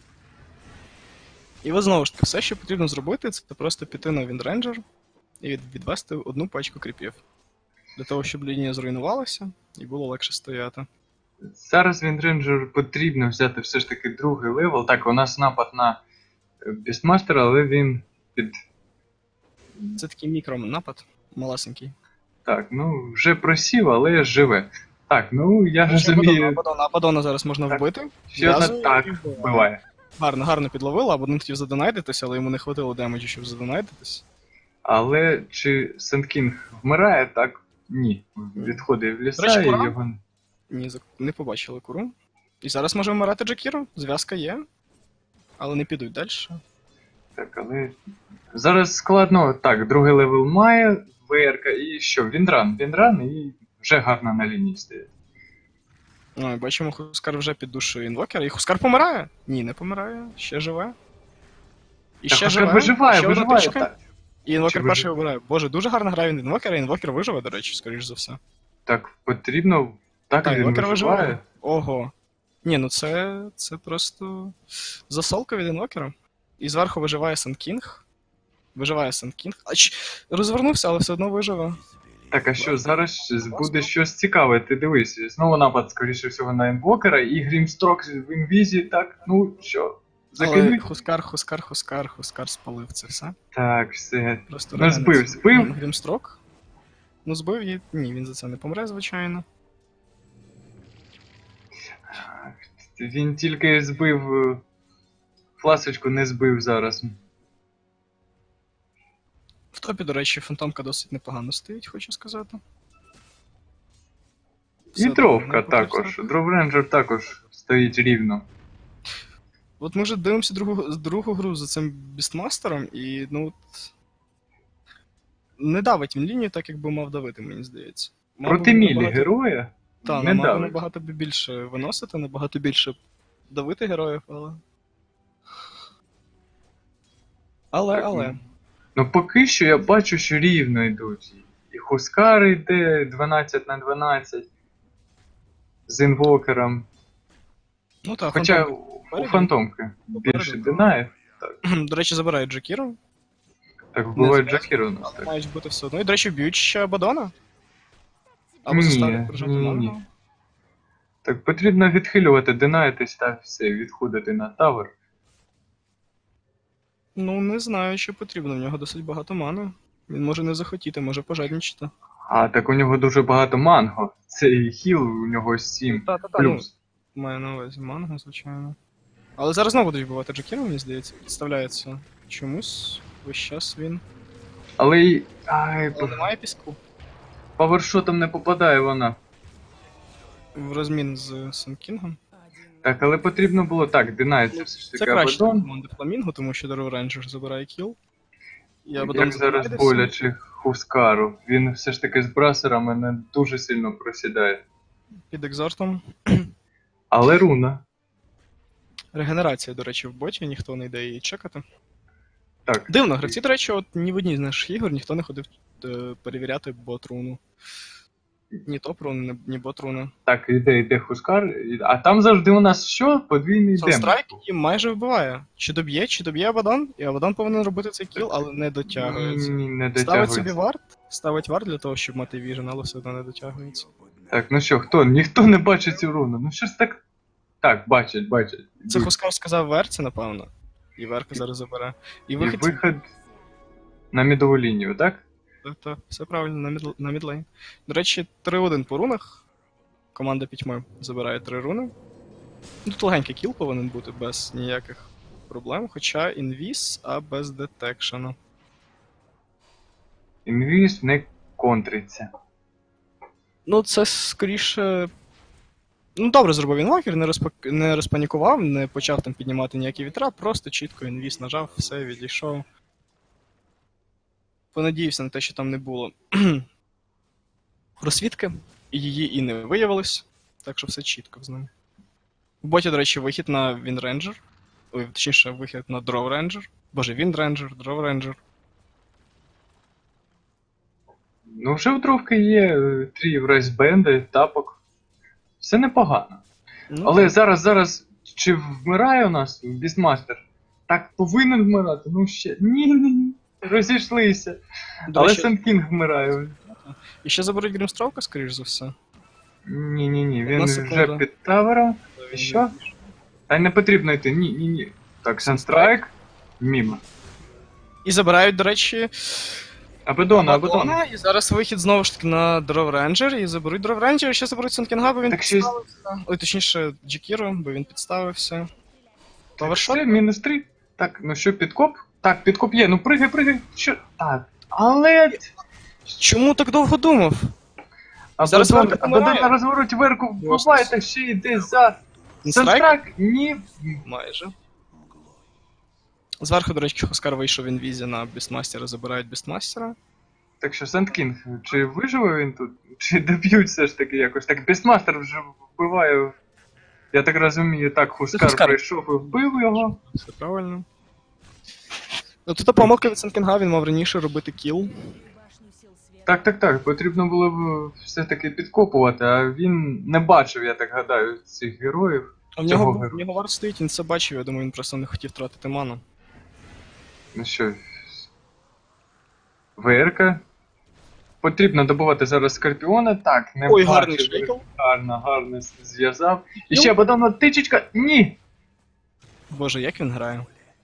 Speaker 1: І от знову ж таки, все, що потрібно зробити, це просто піти на Windраnger і від- відвести одну пачку кріпів. Для того, щоб лінія зруйнувалася і було легше стояти.
Speaker 2: Зараз Віндренджер потрібно взяти все ж таки другий левел. Так, у нас напад на е, Бістмастера, але він під.
Speaker 1: Це такий мікронапад, малесенький.
Speaker 2: Так, ну вже просів, але живе. Так, ну я
Speaker 1: Абадона,
Speaker 2: розумію.
Speaker 1: Абадона, Абадона зараз можна
Speaker 2: Так.
Speaker 1: вбити.
Speaker 2: Ще одна
Speaker 1: Зв'язує
Speaker 2: так
Speaker 1: і вбиває.
Speaker 2: вбиває.
Speaker 1: Гарно, гарно підловила, Абадон хотів задонайдитися, але йому не хватило демеджу, щоб задонайдитись.
Speaker 2: Але чи Сент-Кінг вмирає, так? Ні. Відходить в ліса
Speaker 1: До речі,
Speaker 2: і
Speaker 1: Кура?
Speaker 2: його.
Speaker 1: Ні, зак- не побачили куру. І зараз може вмирати Джакіро, зв'язка є. Але не підуть далі.
Speaker 2: Так, але. Зараз складно. Так, другий левел має, ВРК і що? Віндран. Віндран і вже гарно на лінії стоїть.
Speaker 1: Ну, і бачимо, Хускар вже під душою інвокера. І Хускар помирає? Ні, не помирає, ще живе. І
Speaker 2: Так,
Speaker 1: ще
Speaker 2: Хускар
Speaker 1: живе.
Speaker 2: виживає,
Speaker 1: ще одна
Speaker 2: виживає.
Speaker 1: точка.
Speaker 2: Так.
Speaker 1: І інвокер
Speaker 2: Чи
Speaker 1: перший
Speaker 2: вижив-
Speaker 1: вибирає. Боже, дуже гарно грає він інвокера, і інвокер виживе, до речі, скоріш за все.
Speaker 2: Так, потрібно. Так,
Speaker 1: Так,
Speaker 2: він
Speaker 1: інвокер
Speaker 2: виживає.
Speaker 1: виживає. Ого. Ні, ну це, це просто засолка від інвокера. І зверху виживає Сент-Кінг. Виживає Сент-Кінг. А ч... розвернувся, але все одно виживе.
Speaker 2: Так, а що зараз буде щось цікаве, ти дивись, знову напад, скоріше всього, на інвокера, і Грімстрок в інвізі, так, ну що,
Speaker 1: Але
Speaker 2: закинуть?
Speaker 1: Хускар, Хускар, Хускар, Хускар спалив це все.
Speaker 2: Так, все.
Speaker 1: Просто
Speaker 2: Ну,
Speaker 1: реально
Speaker 2: збив,
Speaker 1: це-
Speaker 2: збив?
Speaker 1: Грімстрок. Ну, збив її. Ні, він за це не помре, звичайно.
Speaker 2: Він тільки збив е, фласочку, не збив зараз.
Speaker 1: В топі, до речі, фантомка досить непогано стоїть, хочу сказати. Все
Speaker 2: І дровка
Speaker 1: добре,
Speaker 2: також.
Speaker 1: ну,
Speaker 2: Дровренджер також стоїть рівно.
Speaker 1: От ми вже дивимося другу, другу гру за цим Бістмастером, і ну. от, не давить він лінію так, як би мав давити, мені здається. Мав
Speaker 2: Проти
Speaker 1: би
Speaker 2: мілі
Speaker 1: набагато-
Speaker 2: героя
Speaker 1: Та,
Speaker 2: не
Speaker 1: ну, мав би
Speaker 2: давить.
Speaker 1: набагато б більше виносити, набагато більше давити героїв, але. Але, але.
Speaker 2: Ну поки що я бачу, що рівно йдуть. І Хускар йде дванадцять на дванадцять з інвокером.
Speaker 1: Ну так,
Speaker 2: Хоча
Speaker 1: Фантом
Speaker 2: у
Speaker 1: попереду.
Speaker 2: Фантомки
Speaker 1: Попереду,
Speaker 2: більше
Speaker 1: так.
Speaker 2: динає.
Speaker 1: До речі, забирають Джакіру.
Speaker 2: Так вбивають
Speaker 1: зв'язано,
Speaker 2: Джакіру у нас так.
Speaker 1: Мають бути все одно. І, до речі, б'ють ще Абадона. Або
Speaker 2: Ні,
Speaker 1: заставлять прожати
Speaker 2: ні, ні.
Speaker 1: мангу.
Speaker 2: Так потрібно відхилювати, динаєтесь та все, відходити на тавер.
Speaker 1: Ну, не знаю, що потрібно, в нього досить багато мани. Він може не захотіти, може пожадничати.
Speaker 2: А так у нього дуже багато манго. Цей хіл у нього сім
Speaker 1: Та-та-та,
Speaker 2: плюс.
Speaker 1: Маю на увазі манго, звичайно. Але зараз знову будуть вбивати Джакіру, мені здається. Підставляється чомусь. Весь час він.
Speaker 2: Але й. Ай,
Speaker 1: Але немає піску.
Speaker 2: павершотом не попадає вона.
Speaker 1: В розмін з Санкінгом.
Speaker 2: Так, але потрібно було так, динається все ж
Speaker 1: Це
Speaker 2: таки
Speaker 1: краще для
Speaker 2: Абадон.
Speaker 1: команди Фламінго, тому що Дару Рейнджер забирає кіл. І
Speaker 2: Як
Speaker 1: Абадон
Speaker 2: зараз
Speaker 1: забирає
Speaker 2: боляче Хускару. Він все ж таки з брасерами не дуже сильно просідає.
Speaker 1: під екзортом.
Speaker 2: Але руна.
Speaker 1: Регенерація, до речі, в боті, ніхто не йде її чекати.
Speaker 2: Так.
Speaker 1: Дивно, гравці, до речі, от ні в одній з наших ігор ніхто не ходив е, перевіряти бот-руну. Ні топ-руну, ні, ні бот-руну.
Speaker 2: Так, іде, йде Хускар. і- А там завжди у нас що? Подвійний демедж.
Speaker 1: Санстрайк і майже вбиває. Чи доб'є, чи доб'є Абадон, і Абадон повинен робити цей кіл, але не дотягується.
Speaker 2: Ні, не
Speaker 1: Ставить собі
Speaker 2: дотягується.
Speaker 1: варт, ставить варт для того, щоб мати віжен, але все одно не дотягується.
Speaker 2: Так, ну що, хто? Ніхто не бачить цю руну. Ну що ж так. Так, бачать, бачать.
Speaker 1: Це
Speaker 2: Йдуть.
Speaker 1: Хускар сказав Верці, напевно. І Верка зараз забере. І
Speaker 2: І
Speaker 1: вихід.
Speaker 2: вихід на мідову лінію, так?
Speaker 1: Так, так, все правильно, на, мід... на мідлейн. До речі, три один по рунах. Команда пітьми забирає три руни. Ну, тут легенький кіл повинен бути без ніяких проблем, хоча інвіз, а без детекшену.
Speaker 2: Інвіз не контриться.
Speaker 1: Ну, це скоріше. Ну, добре зробив інвокер, не, розпак... не розпанікував, не почав там піднімати ніякі вітра, просто чітко інвіз нажав, все, відійшов. Понадіявся на те, що там не було розсвідки, і її і не виявилось, так що все чітко з ним. В боті, до речі, вихід на Wind Ranger. Ой, точніше, вихід на Draw Ranger. Боже, Wind Ranger, Draw Ranger.
Speaker 2: Ну, вже у Тровки є е, три рейсбенди, тапок. Все непогано.
Speaker 1: Ну,
Speaker 2: Але
Speaker 1: так.
Speaker 2: зараз, зараз, чи вмирає у нас Бістмастер? Так повинен вмирати, ну ще. Ні, ні, ні. Розійшлися.
Speaker 1: До
Speaker 2: Але
Speaker 1: речі,
Speaker 2: Сент-Кінг вмирає.
Speaker 1: і ще заберуть Грімстроука, скоріш за все.
Speaker 2: Ні, ні, ні, він
Speaker 1: Одна
Speaker 2: вже
Speaker 1: секунда.
Speaker 2: під тавером.
Speaker 1: Він-
Speaker 2: Що? Та й не потрібно йти. Ні, ні, ні. Так, Санстрайк. Мімо.
Speaker 1: І забирають, до речі,
Speaker 2: Абедона, Абедона.
Speaker 1: Абадона, і зараз вихід знову ж таки на Draw Ranger, і заберуть Draw Ranger, і ще заберуть Сенкінга, бо він
Speaker 2: Так ще й-
Speaker 1: підставився. Ой, точніше, Джекіру, бо він підставився. Павершот?
Speaker 2: Все, мінус три. Так, ну що, підкоп? Так, підкоп є, ну пригай, пригай. Що? Так. Але.
Speaker 1: Чому так довго думав? Зараз
Speaker 2: Абедон,
Speaker 1: Верка
Speaker 2: Абедон
Speaker 1: помирає.
Speaker 2: на розвороті верку вбиває, так ще йде за.
Speaker 1: Страйк?
Speaker 2: Санстрайк? Ні.
Speaker 1: Майже. Зверху, до речі, Хоскар вийшов в інвізі на Бістмастера, забирають Бістмастера.
Speaker 2: Так що, Сент-Кінг, чи виживе він тут? Чи доб'ють все ж таки якось? Так, Бістмастер вже вбиває. Я так розумію, так, Хускар
Speaker 1: Хускар.
Speaker 2: прийшов і вбив його.
Speaker 1: Все правильно. Ну тут помилка від Сенкінга, він мав раніше робити кіл.
Speaker 3: Башню сил света.
Speaker 2: Так, так, так, потрібно було б все-таки підкопувати, а він не бачив, я так гадаю, цих героїв.
Speaker 1: А в
Speaker 2: Цього
Speaker 1: нього, в
Speaker 2: героя.
Speaker 1: нього варт стоїть, він це бачив, я думаю, він просто не хотів тратити ману.
Speaker 2: Ну що. ВРК. Потрібно добувати зараз Скорпіона. Так, не
Speaker 1: Ой,
Speaker 2: бачив.
Speaker 1: гарний шейкл.
Speaker 2: Гарно, гарно зв'язав. І ще Бадона тичечка. Ні!
Speaker 1: Боже, як він грає.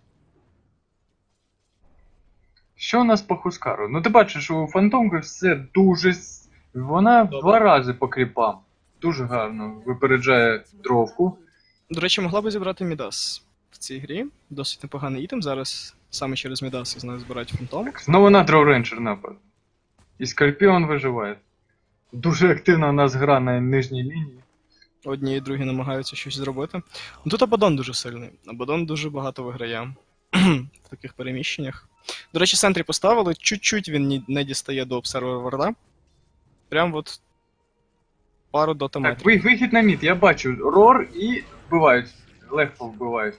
Speaker 2: Що у нас по Хускару? Ну ти бачиш, у Фантомки все дуже. с- Вона в
Speaker 1: Добре.
Speaker 2: два рази по кріпам. Дуже гарно випереджає дровку.
Speaker 1: До речі, могла би зібрати Мідас в цій грі. Досить непоганий ітем зараз. Саме через Мідас, я знаю, збирають фантом.
Speaker 2: Так, знову на Дроу Рейнджер напад. І Скорпіон виживає. Дуже активна у нас гра на нижній лінії.
Speaker 1: Одні і другі намагаються щось зробити. Ну тут Абадон дуже сильний. Абадон дуже багато виграє в таких переміщеннях. До речі, центрі поставили, чуть-чуть він ні- не дістає до обсервера варда. Прям от пару дота
Speaker 2: Так,
Speaker 1: метрів.
Speaker 2: ви- вихід на мід, я бачу. Рор і вбивають. Легко вбивають.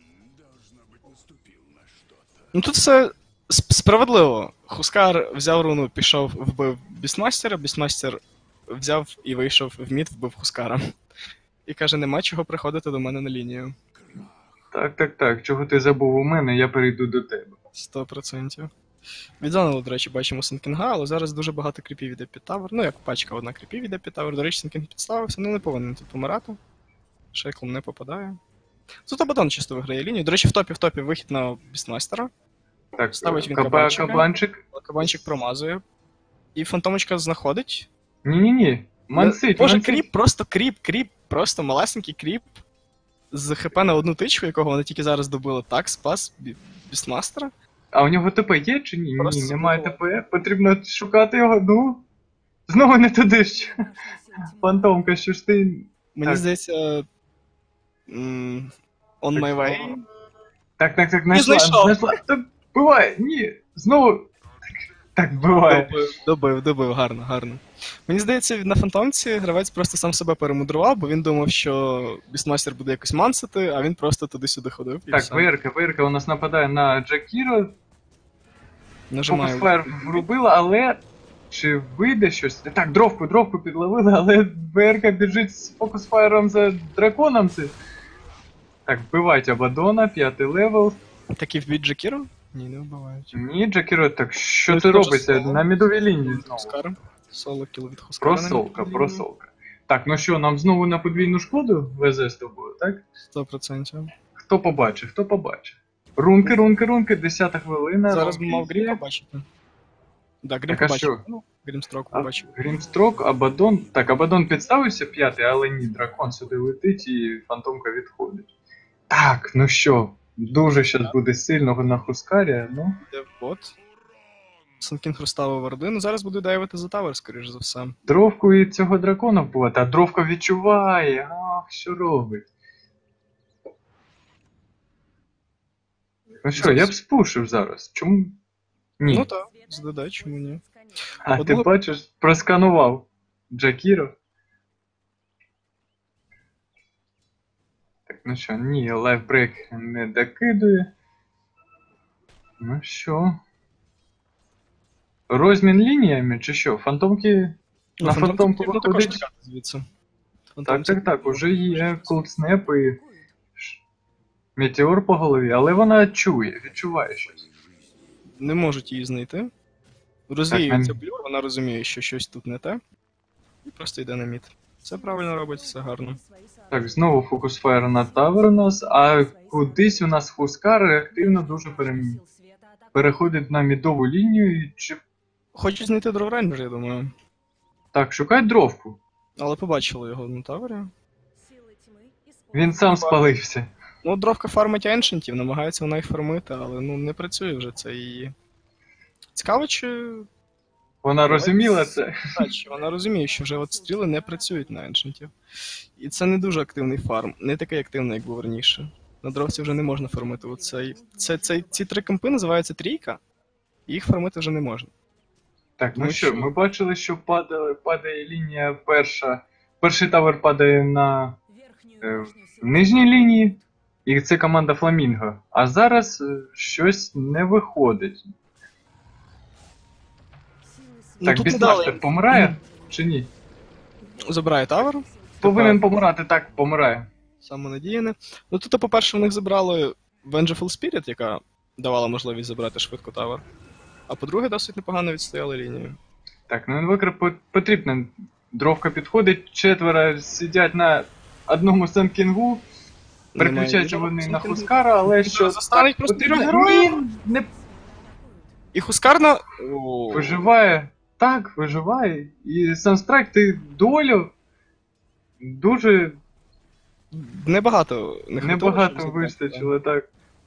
Speaker 1: Ну тут все сп- справедливо. Хускар взяв руну, пішов, вбив Бістмастера, Бістмастер взяв і вийшов в мід, вбив Хускара. І каже, нема чого приходити до мене на лінію.
Speaker 2: Так, так, так. Чого ти забув у мене, я перейду до тебе.
Speaker 1: Сто процентів. Відзонили, до речі, бачимо Сенкінга, але зараз дуже багато кріпів іде під тавер. Ну, як пачка одна кріпів іде під тавер. До речі, Сенкінг підставився, ну не повинен тут помирати. Шейклом не попадає. Тут Абадон чисто виграє лінію. До речі, в топі в топі вихід на Бістмастера.
Speaker 2: Так,
Speaker 1: Ставить він
Speaker 2: каба-
Speaker 1: кабанчика.
Speaker 2: кабанчик.
Speaker 1: Кабанчик промазує. І фантомочка знаходить.
Speaker 2: Ні-ні-ні. Мансить,
Speaker 1: Боже,
Speaker 2: мансить.
Speaker 1: кріп, просто кріп, кріп, просто малесенький кріп. З ХП на одну тичку, якого вони тільки зараз добили. Так, спас Бі- Бістмастера.
Speaker 2: А у нього ТП є чи ні?
Speaker 1: Просто
Speaker 2: Ні, немає
Speaker 1: забула.
Speaker 2: ТП. Потрібно шукати його, ну. Знову не туди ж. Фантомка, що ж ти.
Speaker 1: Мені
Speaker 2: Так.
Speaker 1: здається. м, On my way.
Speaker 2: Так, так, так, знайшла,
Speaker 1: знайшов.
Speaker 2: знайшла. Та буває, ні. Знову. Так, так буває.
Speaker 1: Добив, добив, добив, гарно, гарно. Мені здається, на фантомці гравець просто сам себе перемудрував, бо він думав, що Бістмастер буде якось мансити, а він просто туди-сюди ходив. І
Speaker 2: Так,
Speaker 1: все.
Speaker 2: ВРК, ВРК у нас нападає на Джакіро.
Speaker 1: Нажимаю.
Speaker 2: Фокусфайр врубила, але. Чи вийде щось? Так, дровку, дровку підловили, але ВРК біжить з фокусфайром за драконом. Це. Так, вбивають Абадона, п'ятий левел.
Speaker 1: Так і вб'ють Джекіро? Ні, не вбивають.
Speaker 2: Ні, Джакіро, так що
Speaker 1: Хтось
Speaker 2: ти
Speaker 1: може
Speaker 2: робиться?
Speaker 1: соло?
Speaker 2: На мідовій лінії знову.
Speaker 1: Хускар. Соло кіл від Хускара.
Speaker 2: Просолка, просолка. Так, ну що, нам знову на подвійну шкоду везе з тобою, так?
Speaker 1: Сто процентів.
Speaker 2: Хто побачить, хто побачить? Рунки, рунки, рунки, десята хвилина.
Speaker 1: Зараз б
Speaker 2: рунки
Speaker 1: мав Грім
Speaker 2: є.
Speaker 1: побачити. Да, Грім
Speaker 2: Так, а
Speaker 1: побачив.
Speaker 2: що?
Speaker 1: Ну, Грімстрок
Speaker 2: А,
Speaker 1: побачив.
Speaker 2: Грімстрок, Абадон. Так, Абадон підставився п'ятий, але ні, дракон сюди летить і фантомка відходить. Так, ну що, дуже щас буде сильного на Хускарі, ну.
Speaker 1: Де бот. Санкінг розставив варди. Ну зараз буду дайвити за тавер, скоріш за все.
Speaker 2: Дровку і цього дракона вбивати, а дровка відчуває, ах, що робить. Ну що, я б спушив зараз. Чому? Ні.
Speaker 1: Ну так, з ДД, чому ні?
Speaker 2: а ти
Speaker 1: одного-
Speaker 2: бачиш, просканував Джакіро. Так, ну що, ні, лайфбрейк не докидує. Ну що? Розмін лініями чи що? Фантомки
Speaker 1: Ну,
Speaker 2: на
Speaker 1: фантомку
Speaker 2: фантомку
Speaker 1: потрібно також
Speaker 2: виходить.
Speaker 1: тікати звідси.
Speaker 2: Так,
Speaker 1: Фантомці-
Speaker 2: так, так, уже є колдснеп і ш- метеор по голові, але вона чує, відчуває щось.
Speaker 1: Не можуть її знайти. Розвіюється
Speaker 2: нам-
Speaker 1: блюр, вона розуміє, що щось тут не те. І просто йде на мід. Все правильно робить, все гарно.
Speaker 2: Так, знову фокусфайр на тавер у нас, а кудись у нас Хускар активно дуже перем... переходить на мідову лінію і чи.
Speaker 1: Хочуть знайти Дроврейнджер, я думаю.
Speaker 2: Так, шукай дровку.
Speaker 1: Але побачили його на тавері.
Speaker 2: Він сам спалився.
Speaker 1: Ну, дровка фармить еншентів, намагається вона їх фармити, але ну не працює вже це її. Цікаво, чи.
Speaker 2: Вона розуміла це.
Speaker 1: Так, чи вона розуміє, що вже от стріли не працюють на еншентів. І це не дуже активний фарм, не такий активний, як був раніше. На дровці вже не можна фармити. Оцей, це, це, ці три компи називаються трійка, і їх фармити вже не можна.
Speaker 2: Так, ну
Speaker 1: Ну
Speaker 2: що,
Speaker 1: що?
Speaker 2: ми бачили, що падає, падає лінія перша. Перший тавер падає на е, нижній лінії, і це команда Фламінго. А зараз е, щось не виходить.
Speaker 1: Ну,
Speaker 2: Так,
Speaker 1: тут не
Speaker 2: Бістмастер
Speaker 1: дали.
Speaker 2: помирає чи ні?
Speaker 1: Забирає тавер.
Speaker 2: Повинен помирати, так, помирає.
Speaker 1: Самонадіяне. Ну тут, по-перше, в них забрали Vengeful Spirit, яка давала можливість забрати швидко тавер. А по-друге, досить непогано відстояли лінію.
Speaker 2: Так, ну інвокер по- потрібно. Дровка підходить, четверо сидять на одному Сенкінгу. Переключаються
Speaker 1: Немає
Speaker 2: вони на
Speaker 1: Сенкінгу.
Speaker 2: Хускара, але що.
Speaker 1: Застануть
Speaker 2: так,
Speaker 1: просто
Speaker 2: потрібно-
Speaker 1: трьох героїв.
Speaker 2: Ні, не
Speaker 1: І Хускарна. О,
Speaker 2: виживає. Так, виживає. І Санстрайк, ти долю дуже
Speaker 1: Небагато не хватило, щоб
Speaker 2: небагато
Speaker 1: забрати,
Speaker 2: вистачило, так.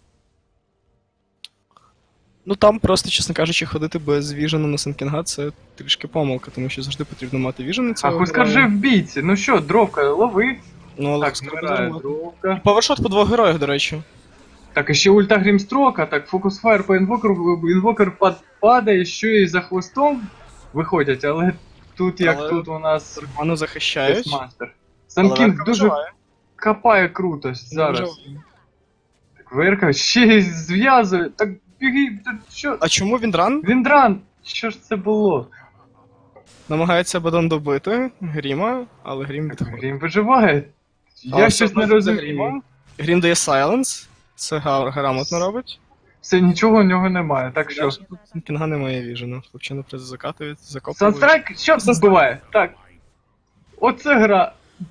Speaker 1: Ну там просто, чесно кажучи, ходити без віжена на Сенкінга це трішки помилка, тому що завжди потрібно мати віжен на
Speaker 2: А
Speaker 1: цього.
Speaker 2: Хускар же
Speaker 1: героя.
Speaker 2: в бійці. Ну що, дровка, лови.
Speaker 1: Ну, але
Speaker 2: Так,
Speaker 1: Хускар
Speaker 2: вмирає
Speaker 1: буде
Speaker 2: дровка.
Speaker 1: Павершот по двох героях, до речі.
Speaker 2: Так, і ще ульта Грімстрока, так, фокус-фаєр по інвокеру, інвокер пад- падає, що і за хвостом виходять, але тут як
Speaker 1: Але
Speaker 2: тут у нас
Speaker 1: Ману захищають.
Speaker 2: Десмастер.
Speaker 1: Але
Speaker 2: Санкінг
Speaker 1: Верка
Speaker 2: дуже
Speaker 1: виживає.
Speaker 2: копає круто зараз.
Speaker 1: Виживає.
Speaker 2: Так, Верка ще й зв'язує, так біги, та що?
Speaker 1: А чому Віндран
Speaker 2: Віндран, що ж це було?
Speaker 1: намагається Бадон добити Гріма, але Грім відходить.
Speaker 2: Грім виживає.
Speaker 1: Але
Speaker 2: Я
Speaker 1: все
Speaker 2: щось
Speaker 1: одно
Speaker 2: не
Speaker 1: за
Speaker 2: розумію.
Speaker 1: Грімом. Грім дає сайленс. Це га- грамотно робить.
Speaker 2: Все, нічого у нього немає, так що.
Speaker 1: Кінга немає віжену. Хлопчина просто закатують, закопують.
Speaker 2: Санстрайк, що це збиває? Так. Оце гра.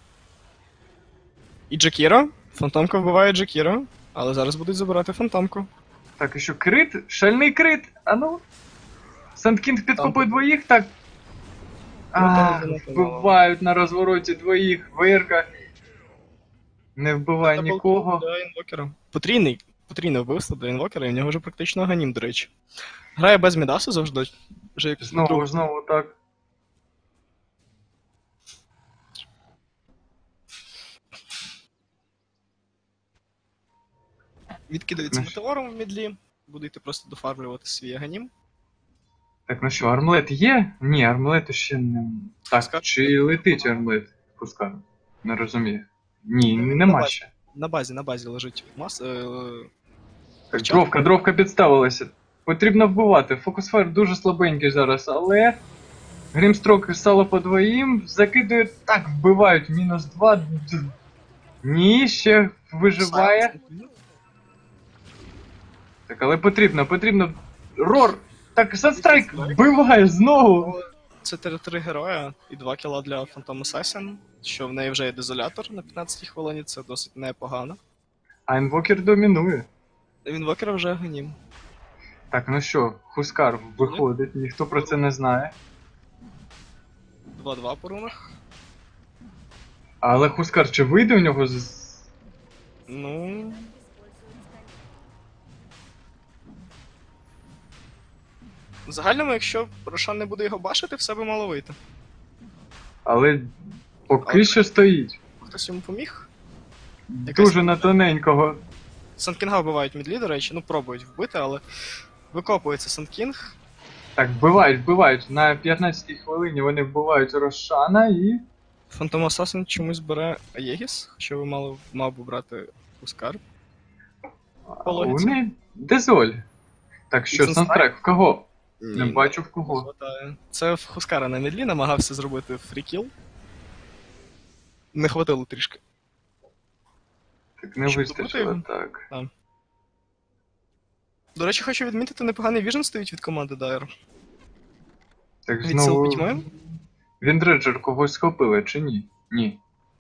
Speaker 1: І Джакіро. Фантомка вбиває Джакіро. Але зараз будуть забирати фантомку.
Speaker 2: Так, і що, крит? Шальний крит? А ну. Сандкінг підкопує двоїх, так. А,
Speaker 1: там не помало.
Speaker 2: вбивають на розвороті двоїх. Верка. Не вбиває
Speaker 1: Та
Speaker 2: нікого.
Speaker 1: Для інвокера. Потрійний. Потрійне вбивство для інвокера, і в нього вже практично ганім, до речі. Грає без Мідасу завжди. Вже як
Speaker 2: Знову,
Speaker 1: друг.
Speaker 2: знову так.
Speaker 1: Відкидається
Speaker 2: Ну,
Speaker 1: метеором в мідлі. Буде йти просто дофармлювати свій аганім.
Speaker 2: Так, ну що, армлет є? Ні, армлету ще не. Так,
Speaker 1: Пускар?
Speaker 2: чи летить армлет? Пускар. Не розумію. Ні, нема
Speaker 1: бачу.
Speaker 2: ще.
Speaker 1: На базі, на базі лежить мас. Е...
Speaker 2: Так,
Speaker 1: Ча-
Speaker 2: дровка, дровка підставилася. Потрібно вбивати. Фокус-фаєр дуже слабенький зараз, але. Грімстрок сало по двоїм, закидують, так, вбивають, мінус два. Ні, ще виживає. Так, але потрібно, потрібно. Рор! Так, Санстрайк вбиває знову!
Speaker 1: Це три героя і два кіла для Phantom Assassin, що в неї вже є дезолятор на п'ятнадцятій хвилині, це досить непогано.
Speaker 2: А інвокер домінує.
Speaker 1: В інвокера вже ганім.
Speaker 2: Так, ну що, Хускар виходить, ніхто про це не знає.
Speaker 1: два-два по рунах.
Speaker 2: Але Хускар чи вийде у нього з.
Speaker 1: Ну. В загальному, якщо Рошан не буде його башити, все би мало вийти.
Speaker 2: Але поки
Speaker 1: Але-
Speaker 2: що стоїть.
Speaker 1: Хтось йому поміг.
Speaker 2: Дуже на тоненького.
Speaker 1: Санкінга вбивають мідлі, до речі, ну пробують вбити, але викопується Санкінг.
Speaker 2: Так, вбивають, вбивають. На п'ятнадцятій хвилині вони вбивають Рошана і.
Speaker 1: Phantom Assassin чомусь бере Аєгіс, хоча ви мали мав би брати Хускар.
Speaker 2: А
Speaker 1: По
Speaker 2: у
Speaker 1: логіці.
Speaker 2: неї Дезоль. Так що,
Speaker 1: Санстрайк?
Speaker 2: Санстрайк, в кого? Не
Speaker 1: Ні,
Speaker 2: бачу в кого.
Speaker 1: хватає. Це в Хускара на мідлі намагався зробити фрікіл. Не хватило трішки.
Speaker 2: Так не
Speaker 1: Щоб
Speaker 2: вистачило,
Speaker 1: добити?
Speaker 2: так.
Speaker 1: До речі, хочу відмітити, непоганий віжен стоїть від команди Дайр.
Speaker 2: Так
Speaker 1: Від сил
Speaker 2: знову.
Speaker 1: пітьми.
Speaker 2: Віндреджер когось схопили чи ні? Ні.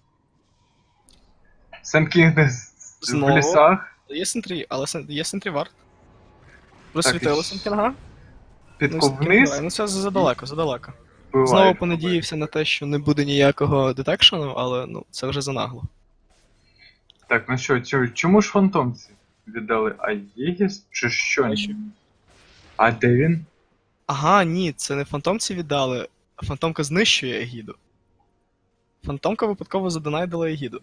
Speaker 2: Сенкінг десь в
Speaker 1: Знову.
Speaker 2: лісах.
Speaker 1: Є сентрі, але сен- є сентрі варт. Розсвітили
Speaker 2: і-
Speaker 1: Сенкінга.
Speaker 2: Підков
Speaker 1: Сенкінг
Speaker 2: вниз.
Speaker 1: грає. Ну це задалеко, задалеко.
Speaker 2: вбивають.
Speaker 1: Знову понадіявся на те, що не буде ніякого детекшену, але ну це вже занагло.
Speaker 2: Так, ну що, чо- чому ж фантомці віддали Аєгіс чи що?
Speaker 1: Бачу.
Speaker 2: А де він?
Speaker 1: Ага, ні, це не фантомці віддали, а фантомка знищує Егіду. Фантомка випадково задонайдила Егіду.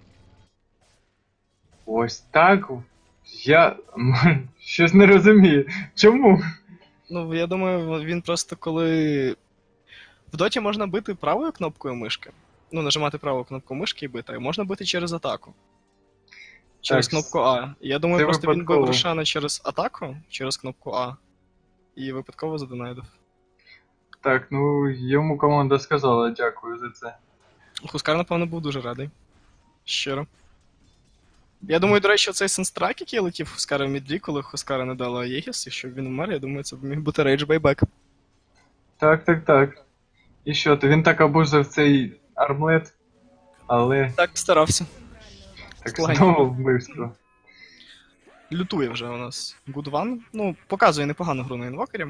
Speaker 2: Ось так. Я щось не розумію. Чому?
Speaker 1: Ну, я думаю, він просто коли. В доті можна бити правою кнопкою мишки. Ну, нажимати праву кнопку мишки і бити, а можна бити через атаку. Через
Speaker 2: Так,
Speaker 1: кнопку А. Я думаю,
Speaker 2: це
Speaker 1: просто він
Speaker 2: випадково.
Speaker 1: бив Рошана через атаку, через кнопку А. І випадково задонайдив.
Speaker 2: Так, ну йому команда сказала дякую за це.
Speaker 1: Хускар, напевно, був дуже радий. Щиро. Я думаю, до речі, цей сенстрайк, який летів Хускара в мідлі, коли Хускара не дала Єгіс, якщо б він умер, я думаю, це б міг бути рейдж байбек.
Speaker 2: Так, так, так. І що, то він так обузив цей армлет, але
Speaker 1: Так, старався.
Speaker 2: так
Speaker 1: Слухай.
Speaker 2: знову вбивство.
Speaker 1: Лютує вже у нас Good One. Ну, показує непогану гру на інвокері.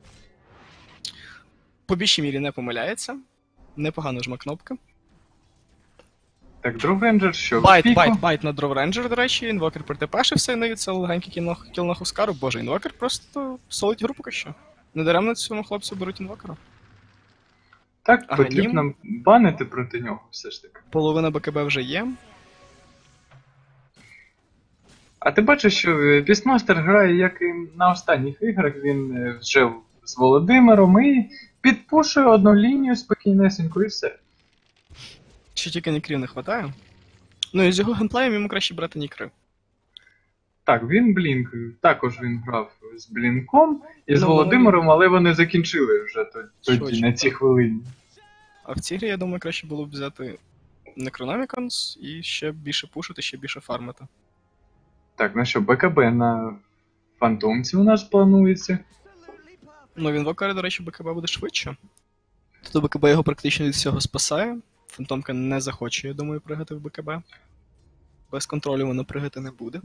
Speaker 1: По більшій мірі не помиляється. Непогано жме кнопки.
Speaker 2: Так, друг рейнджер що? в
Speaker 1: Байт,
Speaker 2: піку?
Speaker 1: байт, байт на Дров Рейнджер, до речі, інвокер притепешився і навіть це легенький кіл на, кіл на Хускару. Боже, інвокер просто солить гру поки що. Недаремно цьому хлопцю беруть інвокера.
Speaker 2: Так,
Speaker 1: Ага,
Speaker 2: потрібно банити проти нього все ж таки.
Speaker 1: Половина БКБ вже є.
Speaker 2: А ти бачиш, що Бістмастер грає, як і на останніх іграх, він е, вже з Володимиром і підпушує одну лінію спокійнесенько і все.
Speaker 1: Ще тільки нікрів не вистачає. Ну і з його геймплеєм йому краще брати нікри.
Speaker 2: Так, він Блінк, також він грав з Блінком і з
Speaker 1: Ну,
Speaker 2: Володимиром, але вони закінчили вже то- тоді,
Speaker 1: Швидше,
Speaker 2: на цій
Speaker 1: так.
Speaker 2: хвилині.
Speaker 1: А в цій грі, я думаю, краще було б взяти Necronomicons і ще більше пушити, ще більше фармити.
Speaker 2: Так, ну що, БКБ на Фантомці у нас планується.
Speaker 1: Ну, він в Окарі, до речі, БКБ буде швидше. Тобто БКБ його практично від всього спасає. Фантомка не захоче, я думаю, пригати в БКБ. Без контролю вона пригати не буде.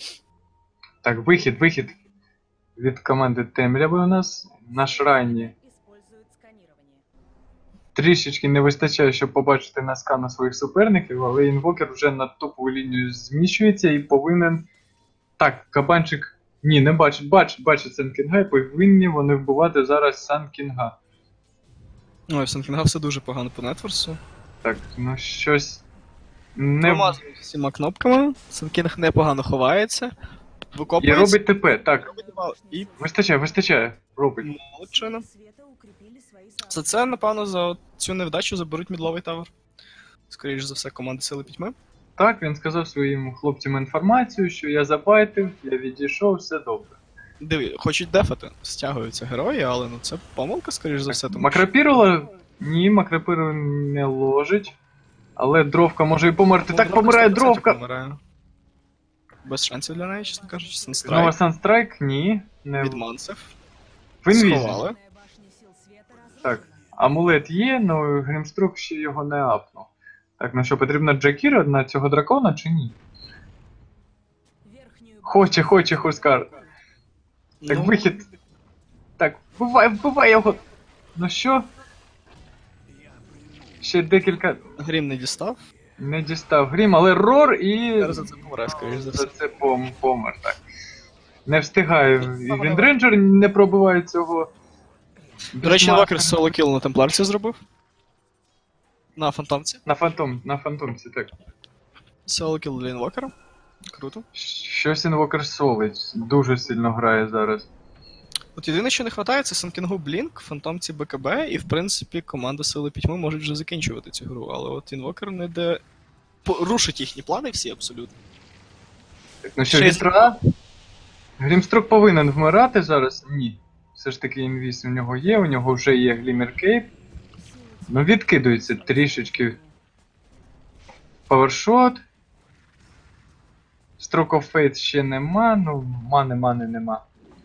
Speaker 2: Так, вихід, вихід від команди Темряви у нас на шрайні.
Speaker 3: Используют сканирование.
Speaker 2: Трішечки не вистачає, щоб побачити на скану своїх суперників, але інвокер вже на топову лінію зміщується і повинен. Так, кабанчик. Ні, не бачить, бачить, бачить Санкінга і повинні вони вбивати зараз Санкінга.
Speaker 1: Ой, в Санкінга все дуже погано по нетворсу.
Speaker 2: Так, ну щось. Не...
Speaker 1: Промазують всіма кнопками, Санкінг непогано ховається,
Speaker 2: І
Speaker 1: викопується,
Speaker 2: робить ТП, так.
Speaker 1: робить бал, і
Speaker 2: Вистачає, вистачає. Робить.
Speaker 1: молодчина.
Speaker 3: Света укрепили свои
Speaker 1: За це, напевно, за цю невдачу заберуть мідловий тавер. Скоріше за все, команда Сили Пітьми.
Speaker 2: Так, він сказав своїм хлопцям інформацію, що я забайтив, я відійшов, все добре.
Speaker 1: Диви, хочуть дефати, стягуються герої, але ну це помилка, скоріш за все, тому що
Speaker 2: Макропірула? Ні, Макропіру не ложить. Але дровка може і померти. Так
Speaker 1: Дровка
Speaker 2: помирає
Speaker 1: сто відсотків
Speaker 2: дровка!
Speaker 1: помирає. Без шансів для неї, чесно кажучи,
Speaker 2: Нова
Speaker 1: Санстрайк
Speaker 2: Санстрайк? Ні. Не
Speaker 1: від Мансев.
Speaker 2: в інвізі.
Speaker 1: сховали.
Speaker 3: башня сил света
Speaker 2: Так.
Speaker 3: разрушена.
Speaker 2: Амулет є, але Гримструк ще його не апнув. Так, ну що, потрібна Джакіра на цього дракона чи ні?
Speaker 3: Верхнюю
Speaker 2: Хоче, хоче Хускар. Так,
Speaker 1: Ну,
Speaker 2: вихід. Так, вбивай, вбивай його! Ну що? Ще декілька.
Speaker 1: Грім не дістав.
Speaker 2: Не дістав грім, але Рор і.
Speaker 1: Зараз за це помре, скоріш за
Speaker 2: За
Speaker 1: все.
Speaker 2: це пом помер, так. Не встигає. І Віндренджер не пробиває цього.
Speaker 1: До речі, Інвокер соло кіл на темпларці зробив. На фантомці.
Speaker 2: На фантом, на фантомці, так.
Speaker 1: Соло кіл для інвокера. Круто.
Speaker 2: Щось інвокер солить. Дуже сильно грає зараз.
Speaker 1: От єдине, що не вистачає, це Санкінгу Блінк, фантомці БКБ, і в принципі команда Сили Пітьми можуть вже закінчувати цю гру, але от інвокер не де. Порушить їхні плани всі абсолютно.
Speaker 2: Так, ну що,
Speaker 1: Ще й
Speaker 2: вітра? Грімструк повинен вмирати зараз? Ні. Все ж таки інвіз у нього є, у нього вже є Глімер Кейп. Ну відкидується трішечки. Павершот. Stroke of Fate ще нема, ну мани мани нема.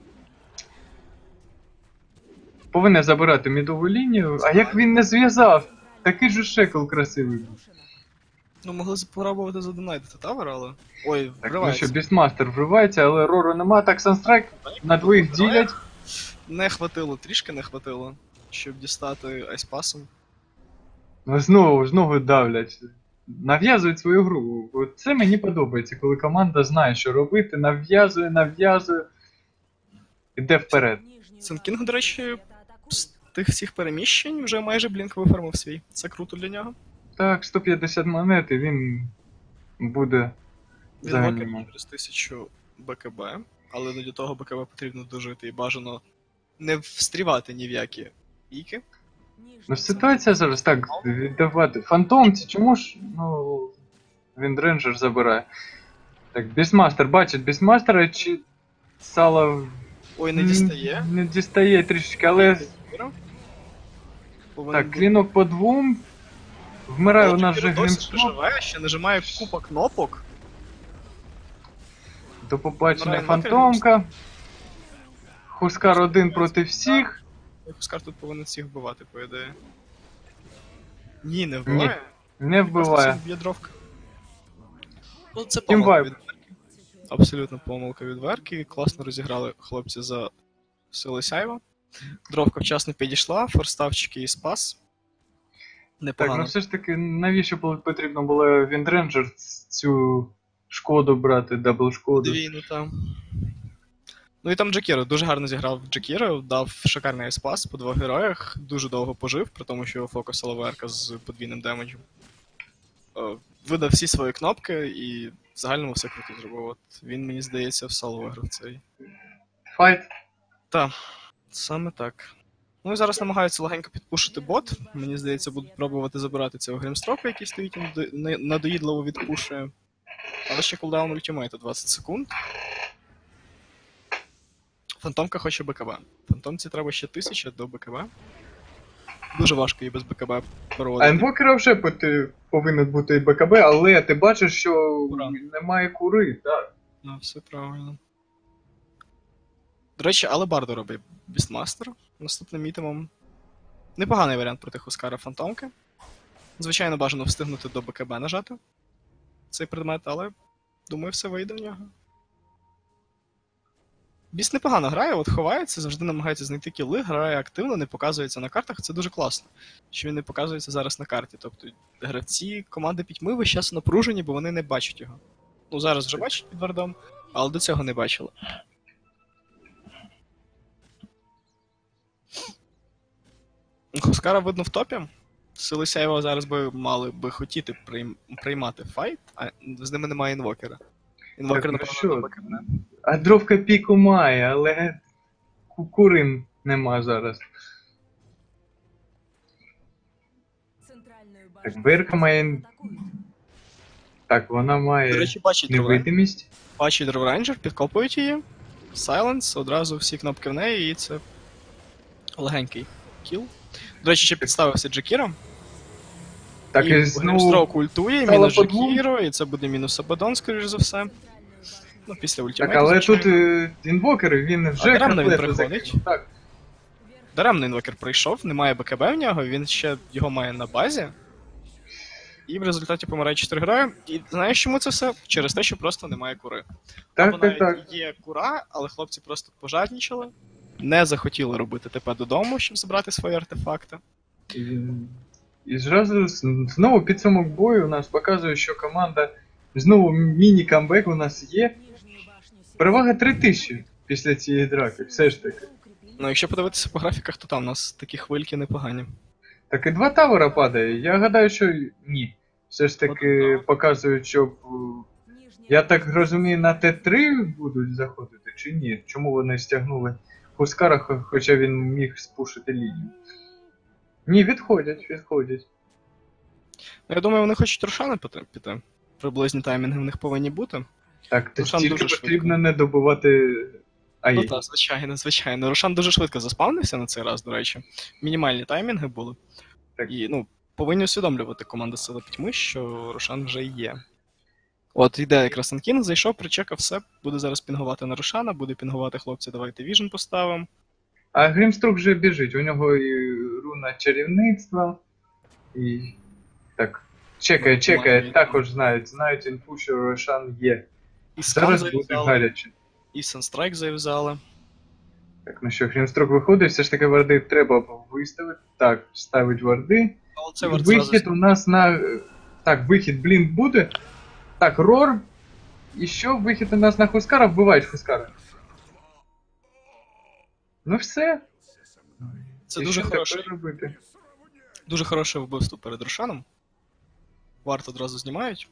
Speaker 2: Повинен забирати мідову лінію, а як він не зв'язав? Такий же шекл красивий.
Speaker 1: Ну, могли спробувати задонайдити тавер, але. Ой,
Speaker 2: Так, ну
Speaker 1: вривається.
Speaker 2: що, Бістмастер вривається, але Рору нема, так Санстрайк на двоїх ділять.
Speaker 1: Не хватило, трішки не хватило, щоб дістати айспасом.
Speaker 2: Ну, Знову, знову давлять. Нав'язують свою гру. От це мені подобається, коли команда знає, що робити, нав'язує, нав'язує. Іде вперед.
Speaker 1: Санкінг, до речі, з тих всіх переміщень вже майже Блінк виформив свій. Це круто для нього.
Speaker 2: Так, сто п'ятдесят монет, і він буде
Speaker 1: Він вокер
Speaker 2: загальним.
Speaker 1: через тисячу БКБ, але для того БКБ потрібно дожити і бажано не встрівати ні в які піки.
Speaker 2: Ну, ситуація зараз так, віддавати. Фантомці, чому ж, ну, він рейнджер забирає. Так, Бісмастер, бачить Бісмастера, чи сало
Speaker 1: Ой, не дістає.
Speaker 2: Не дістає трішечки, але.
Speaker 1: Повинен
Speaker 2: Так, клінок по двом. Вмирає у нас вже Гримструк.
Speaker 1: живе, ще нажимає купа кнопок.
Speaker 2: До побачення
Speaker 1: Вмирає
Speaker 2: фантомка. Хускар один проти всіх.
Speaker 1: Пускар тут повинен всіх вбивати, по ідеї. Ні, не вбиває.
Speaker 2: Не
Speaker 1: Просто
Speaker 2: вбиває.
Speaker 1: всіх б'є дровка. Ну, це
Speaker 2: Тім
Speaker 1: помилка
Speaker 2: вайб.
Speaker 1: від Верки. Абсолютно помилка від Верки. Класно розіграли хлопці за сили Сяйва. Дровка вчасно підійшла, форставчики і спас.
Speaker 2: Так,
Speaker 1: Непогано.
Speaker 2: ну все ж таки, навіщо було- потрібно було Віндренджер цю шкоду брати, дабл шкоду?
Speaker 1: Подвійну там. Ну і там Джакіро дуже гарно зіграв Джакіро, дав шикарний айспас по двох героях, дуже довго пожив, при тому, що його фокусила Верка з подвійним демеджем. Е, видав всі свої кнопки і в загальному все круто зробив. От він, мені здається, в соло виграв цей.
Speaker 2: Файт.
Speaker 1: Саме так. Ну і зараз намагаються легенько підпушити бот. Мені здається, будуть пробувати забирати цього гримстрока, який стоїть і надо- не- надоїдливо відпушує. Але ще кулдаун ультимейту двадцять секунд. Фантомка хоче БКБ. Фантомці треба ще тисяча до БКБ. Дуже важко її без БКБ
Speaker 2: А
Speaker 1: проводити.
Speaker 2: інвокера вже поти- повинен бути і БКБ, але ти бачиш, що
Speaker 1: Кура.
Speaker 2: немає кури. Так.
Speaker 1: Ну, все правильно. До речі, Алебарду робить Бістмастер наступним ітемом. Непоганий варіант проти Хускара Фантомки. Звичайно, бажано встигнути до БКБ нажати цей предмет, але думаю, все вийде в нього. Біст непогано грає, от ховається, завжди намагається знайти кіли, грає активно, не показується на картах. Це дуже класно, що він не показується зараз на карті. Тобто гравці команди Пітьми весь час напружені, бо вони не бачать його. Ну, зараз вже бачать під вардом, але до цього не бачили. Хускара видно в топі. Сили Сяєва зараз би мали би хотіти прийм- приймати файт, а з ними немає інвокера. Інвокер,
Speaker 2: Так, ну
Speaker 1: напевно,
Speaker 2: що?
Speaker 1: до БКБ.
Speaker 2: А дровка піку має, але ку- курин нема зараз.
Speaker 3: Центральную
Speaker 2: Так,
Speaker 3: башню
Speaker 2: Берка має-
Speaker 3: атакуют.
Speaker 2: Так, вона
Speaker 1: До
Speaker 2: має
Speaker 1: речі, бачить Дроворенджер,
Speaker 2: невидимість.
Speaker 1: бачить Дроворенджер, підкопують її. Сайленс, одразу всі кнопки в неї, і це легенький кіл. До речі, ще підставився Джекіра.
Speaker 2: Так, і
Speaker 1: і
Speaker 2: знову
Speaker 1: Гримстрок ультує,
Speaker 2: стало
Speaker 1: мінус
Speaker 2: по двом.
Speaker 1: Джекіро, і це буде мінус Абадон, скоріш за все.
Speaker 3: Центральную башню
Speaker 1: Ну, після
Speaker 2: Так,
Speaker 1: ультимейту,
Speaker 2: але
Speaker 1: звичайно.
Speaker 2: тут е, інвокер, він вже
Speaker 1: даремно він
Speaker 2: котлету
Speaker 1: приходить.
Speaker 2: закинув. Так,
Speaker 1: Даремно інвокер прийшов, немає БКБ в нього, він ще його має на базі. І в результаті помирає чотири герої. І знаєш, чому це все? Через те, що просто немає кури. Або
Speaker 2: так, так,
Speaker 1: навіть
Speaker 2: так.
Speaker 1: є кура, але хлопці просто пожаднічали, не захотіли робити ТП додому, щоб забрати свої артефакти.
Speaker 2: І, і зразу з- знову підсумок бою у нас показує, що команда знову міні-камбек у нас є.
Speaker 3: Нижнюю башню
Speaker 2: Перевага три тисячі після цієї драки, все ж таки.
Speaker 3: укрепили.
Speaker 1: Ну, якщо подивитися по графіках, то там у нас такі хвильки непогані.
Speaker 2: Так і два тавера падає. Я гадаю, що ні. Все ж таки
Speaker 1: Один тавер.
Speaker 2: показують, що б, е,
Speaker 3: Нижняя
Speaker 2: я так
Speaker 3: башня
Speaker 2: розумію, на Т три будуть заходити, чи ні? Чому вони стягнули Хускара, хо- хоча він міг спушити лінію? Ні, відходять, відходять.
Speaker 1: Ну, я думаю, вони хочуть Рошана піти- піти. Приблизні таймінги в них повинні бути.
Speaker 2: Так, то
Speaker 1: Рошан
Speaker 2: тільки
Speaker 1: дуже
Speaker 2: потрібно
Speaker 1: швидко.
Speaker 2: не добивати. Ай.
Speaker 1: Ну так, звичайно, звичайно. Рошан дуже швидко заспавнився на цей раз, до речі. Мінімальні таймінги були.
Speaker 2: Так.
Speaker 1: І, ну, повинні усвідомлювати команда Сили Пітьми, що Рошан вже є. От йде якраз Санкін, зайшов, причекав все, буде зараз пінгувати на Рошана, буде пінгувати хлопці, давайте віжен поставимо.
Speaker 2: А Грімструк вже біжить, у нього і руна чарівництва. І. Так. Чекає,
Speaker 1: Ну,
Speaker 2: чекає,
Speaker 1: має-
Speaker 2: також знають, знають інфу, що Рошан є.
Speaker 1: І скан
Speaker 2: Зараз буде
Speaker 1: зав'язали,
Speaker 2: гаряче.
Speaker 1: і Санстрайк зав'язали.
Speaker 2: Так, ну що, Грімструк виходить, все ж таки варди треба виставити. Так, ставить варди.
Speaker 1: Але це
Speaker 2: І
Speaker 1: варто
Speaker 2: вихід
Speaker 1: зразу...
Speaker 2: у нас на. Так, вихід блінк буде. Так, Рор. І що? Вихід у нас на Хускара, вбивають Хускара. Ну все.
Speaker 1: Це
Speaker 2: І
Speaker 1: дуже
Speaker 2: що
Speaker 1: хороше,
Speaker 2: тепер робити?
Speaker 1: дуже хороше вбивство перед Рошаном. Варт одразу знімають.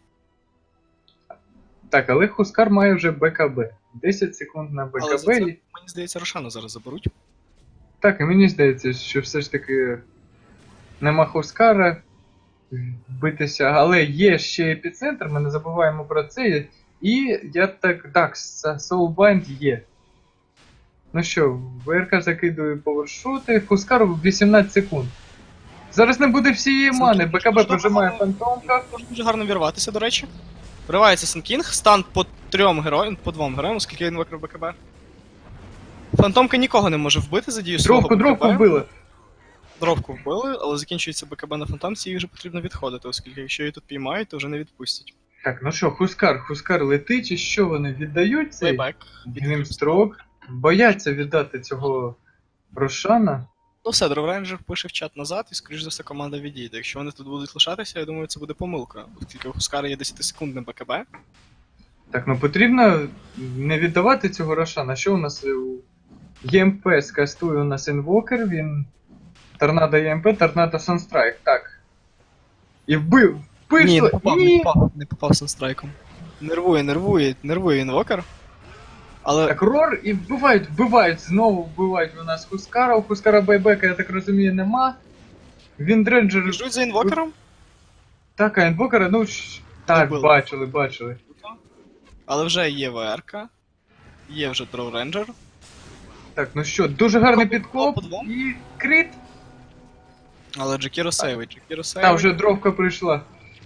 Speaker 2: Так, але Хускар має вже БКБ. десять секунд на
Speaker 1: Але за
Speaker 2: БКБ.
Speaker 1: це,
Speaker 2: І...
Speaker 1: мені здається, Рошана зараз заберуть.
Speaker 2: Так, і мені здається, що все ж таки нема Хускара битися, але є ще епіцентр, ми не забуваємо про це. І я так, так, Soulbind є. Ну що, ВРК закидує повершути, Хускару вісімнадцять секунд. Зараз не буде всієї мани, БКБ прожимає фантомка.
Speaker 1: Може дуже гарно вірватися, до речі. Вривається Санкінг, стан по трьом героям, по двом героям, оскільки він викрив БКБ. Фантомка нікого не може вбити за дію свого
Speaker 2: Дровку, дровку
Speaker 1: БКБ.
Speaker 2: вбили.
Speaker 1: Дровку вбили, але закінчується БКБ на фантомці, і вже потрібно відходити, оскільки якщо її тут піймають, то вже не відпустять.
Speaker 2: Так, ну що, Хускар, Хускар летить, і що вони віддають цей
Speaker 1: Плейбек.
Speaker 2: Грімстрок? Бояться віддати цього Рошана.
Speaker 1: Ну все, Дроворенджер пише в чат назад, і скоріш за все команда відійде. Якщо вони тут будуть лишатися, я думаю, це буде помилка, оскільки у Хускара є десятисекундне БКБ.
Speaker 2: Так, ну потрібно не віддавати цього Рошана. Що у нас у ЄМП скастує у нас інвокер, він Торнадо ЄМП, Торнадо Санстрайк. Так. І вбив. Вийшло!
Speaker 1: Ні, не попав, не
Speaker 2: Ні!
Speaker 1: попав, не попав санстрайком. Нервує, нервує, нервує інвокер. Але
Speaker 2: Так, Рор і вбивають, вбивають, знову вбивають у нас Хускара. У Хускара байбека, я так розумію, нема. Віндренджер.
Speaker 1: біжуть за інвокером.
Speaker 2: Так, а інвокера, ну щ- так,
Speaker 1: Добили.
Speaker 2: бачили, бачили.
Speaker 1: Але вже є ВР-ка, є вже Дроу Рейнджер.
Speaker 2: Так, ну що, дуже гарний
Speaker 1: Коп-
Speaker 2: підкоп
Speaker 1: коп двом.
Speaker 2: і крит.
Speaker 1: Але Джекіро сейвить, Джекіро
Speaker 2: Та
Speaker 1: сейвить.
Speaker 2: вже дровка прийшла.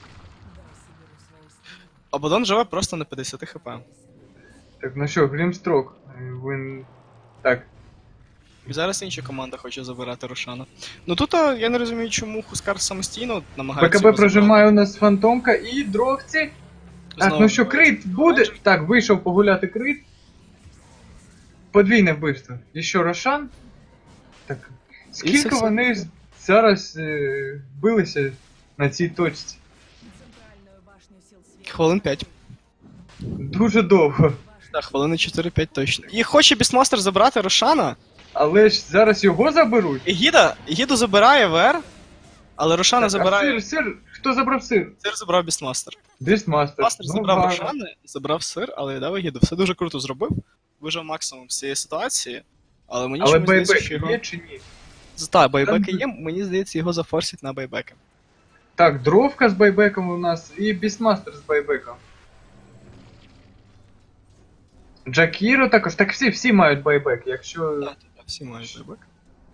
Speaker 1: Абадон живе просто на п'ятдесят хп.
Speaker 2: Так, ну що, Грімстрок. Він. Так.
Speaker 1: І зараз інша команда хоче забирати Рошана. Ну тут а, я не розумію, чому Хускар самостійно намагається.
Speaker 2: БКБ
Speaker 1: його
Speaker 2: прожимає у нас фантомка і дровці.
Speaker 1: забрати.
Speaker 2: Так,
Speaker 1: Знову
Speaker 2: ну що,
Speaker 1: вбивають.
Speaker 2: крит буде. Так, вийшов погуляти крит. Подвійне вбивство. І що, Рошан? Так. Скільки
Speaker 1: це все.
Speaker 2: вони ж зараз е, билися на цій точці?
Speaker 3: Центральную башню сил света.
Speaker 1: Хвилин п'ять.
Speaker 2: Дуже довго.
Speaker 1: Так, хвилини чотири-п'ять точно. І хоче Бістмастер забрати Рошана.
Speaker 2: Але ж зараз його заберуть.
Speaker 1: Егіда, Егіду забирає ВР, але Рошана
Speaker 2: Так, а
Speaker 1: забирає.
Speaker 2: сир, сир, хто забрав сир?
Speaker 1: Сир забрав Бістмастер.
Speaker 2: Бістмастер.
Speaker 1: Мастер
Speaker 2: Ну,
Speaker 1: забрав
Speaker 2: гарно.
Speaker 1: Рошана, забрав сир, але дав Егіду. Все дуже круто зробив. Вижив максимум з цієї ситуації. Але мені
Speaker 2: Але
Speaker 1: чомусь здається,
Speaker 2: байбек
Speaker 1: що його.
Speaker 2: є чи ні?
Speaker 1: Так, байбеки
Speaker 2: Там-
Speaker 1: є, мені здається, його зафорсять на байбеки.
Speaker 2: Так, дровка з байбеком у нас і Бістмастер з байбеком. Джакіро також, так всі, всі мають байбек, якщо.
Speaker 1: Так, всі мають байбек.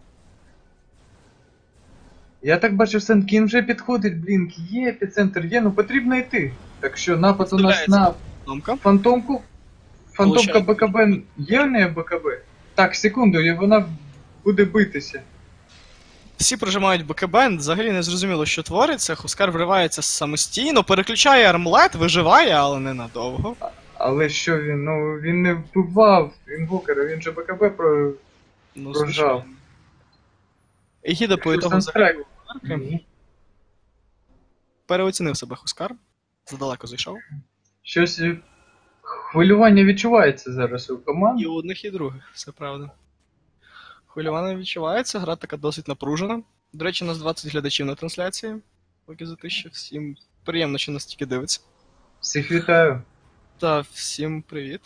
Speaker 2: Я так бачу, Сенкін вже підходить, блінк, є, епіцентр є, ну потрібно йти. Так що напад у нас
Speaker 1: Стріляється.
Speaker 2: на
Speaker 1: Номка.
Speaker 2: фантомку. Фантомка
Speaker 1: Получається.
Speaker 2: БКБ є в неї БКБ? Так, секунду, і вона буде битися.
Speaker 1: Всі прожимають БКБ, взагалі не зрозуміло, що твориться. Хускар вривається самостійно, переключає армлет, виживає, але ненадовго.
Speaker 2: Але що він, ну він не вбивав інвокера, він же БКБ про.
Speaker 1: Ну,
Speaker 2: Прожав.
Speaker 1: звичайно. Егіда по
Speaker 2: Якщо
Speaker 1: ітогу
Speaker 2: Санстрайк-
Speaker 1: взагалі
Speaker 2: Ні.
Speaker 1: переоцінив себе Хускар. Задалеко зайшов.
Speaker 2: Щось е, хвилювання відчувається зараз у команди.
Speaker 1: І у одних, і других, все правда. Хвилювання відчувається, гра така досить напружена. До речі, у нас двадцять глядачів на трансляції. Поки затищив. Всім приємно, що нас тільки дивиться.
Speaker 2: Всіх вітаю.
Speaker 1: Та всім привіт.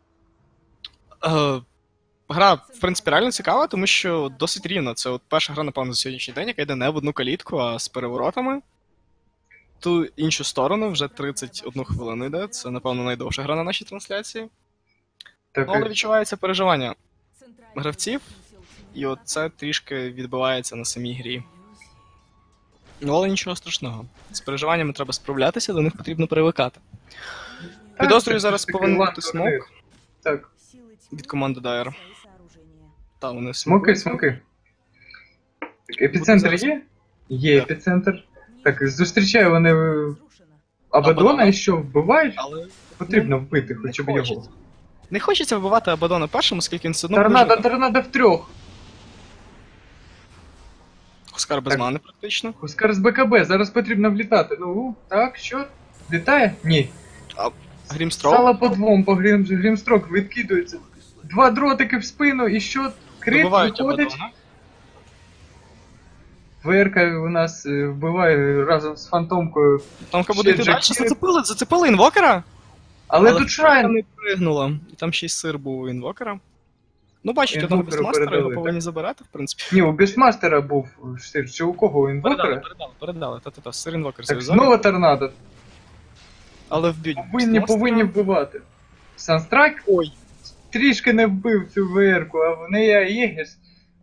Speaker 1: Е, гра, в принципі, реально цікава, тому що досить рівна. Це от перша гра, напевно, за сьогоднішній день, яка йде не в одну калітку, а з переворотами. Ту іншу сторону вже тридцять одну хвилину йде. Це, напевно, найдовша гра на нашій трансляції.
Speaker 2: Так,
Speaker 1: Ну, але
Speaker 2: е,
Speaker 1: відчувається переживання.
Speaker 3: Центральную
Speaker 1: Гравців,
Speaker 3: башню сил света.
Speaker 1: І от це трішки відбивається на самій грі. Ну, але нічого страшного. З переживаннями треба справлятися, до них потрібно привикати.
Speaker 2: так,
Speaker 1: Підозрюю,
Speaker 2: це
Speaker 1: зараз
Speaker 2: такий
Speaker 1: повинен
Speaker 2: лад
Speaker 1: бути
Speaker 2: турнир.
Speaker 1: смок
Speaker 2: Так,
Speaker 3: Силы
Speaker 1: від
Speaker 3: тьмы
Speaker 1: команди Dire.
Speaker 3: свои сооружения.
Speaker 1: Та, вони
Speaker 2: смоки,
Speaker 1: смокують.
Speaker 2: смоки. Так, епіцентр
Speaker 1: зараз-
Speaker 2: є? Є
Speaker 1: Так.
Speaker 2: епіцентр. Так, зустрічаю вони е,
Speaker 3: Разрушено.
Speaker 2: Абадона
Speaker 1: Абадона?
Speaker 2: і що, вбивають?
Speaker 1: Але
Speaker 2: Потрібно вбити
Speaker 1: не
Speaker 2: хоча б його.
Speaker 1: хочеться. Не хочеться вбивати Абадона першим, оскільки він все одно
Speaker 2: Торнадо,
Speaker 1: виживе.
Speaker 2: торнадо в трьох.
Speaker 1: Хускар без
Speaker 2: Так.
Speaker 1: мани практично.
Speaker 2: Хускар з БКБ, зараз потрібно влітати. Ну, так, що? Літає? Ні.
Speaker 1: Грімстрок.
Speaker 2: Сало по двом, по грім, грімстрок відкидується. Два дротики в спину і що? Крит
Speaker 1: Добивають
Speaker 2: виходить.
Speaker 1: Абадона.
Speaker 2: ВРК у нас е, вбиває разом з фантомкою.
Speaker 1: Томка
Speaker 2: Ще
Speaker 1: буде йти далі.
Speaker 2: Джакіри.
Speaker 1: Зацепили, зацепили інвокера.
Speaker 2: Але,
Speaker 1: Але
Speaker 2: тут Шрайн.
Speaker 1: не пригнула. І там ще й сир був у інвокера. Ну, бачите, одного
Speaker 2: Інвокеру
Speaker 1: бестмастера його
Speaker 2: передали,
Speaker 1: повинні забирати, в принципі.
Speaker 2: Ні, у Бісмастера був штир. Чи у кого? У
Speaker 1: Передали,
Speaker 2: інвокера?
Speaker 1: передали, передали. Та-та-та, сир інвокер
Speaker 2: Так,
Speaker 1: зав'язали.
Speaker 2: знову торнадо.
Speaker 1: Але вб'ють.
Speaker 2: Повинні,
Speaker 1: Бістмастера.
Speaker 2: повинні вбивати. Санстрайк
Speaker 1: Ой.
Speaker 2: трішки не вбив цю ВР-ку, а в неї Аєгіс.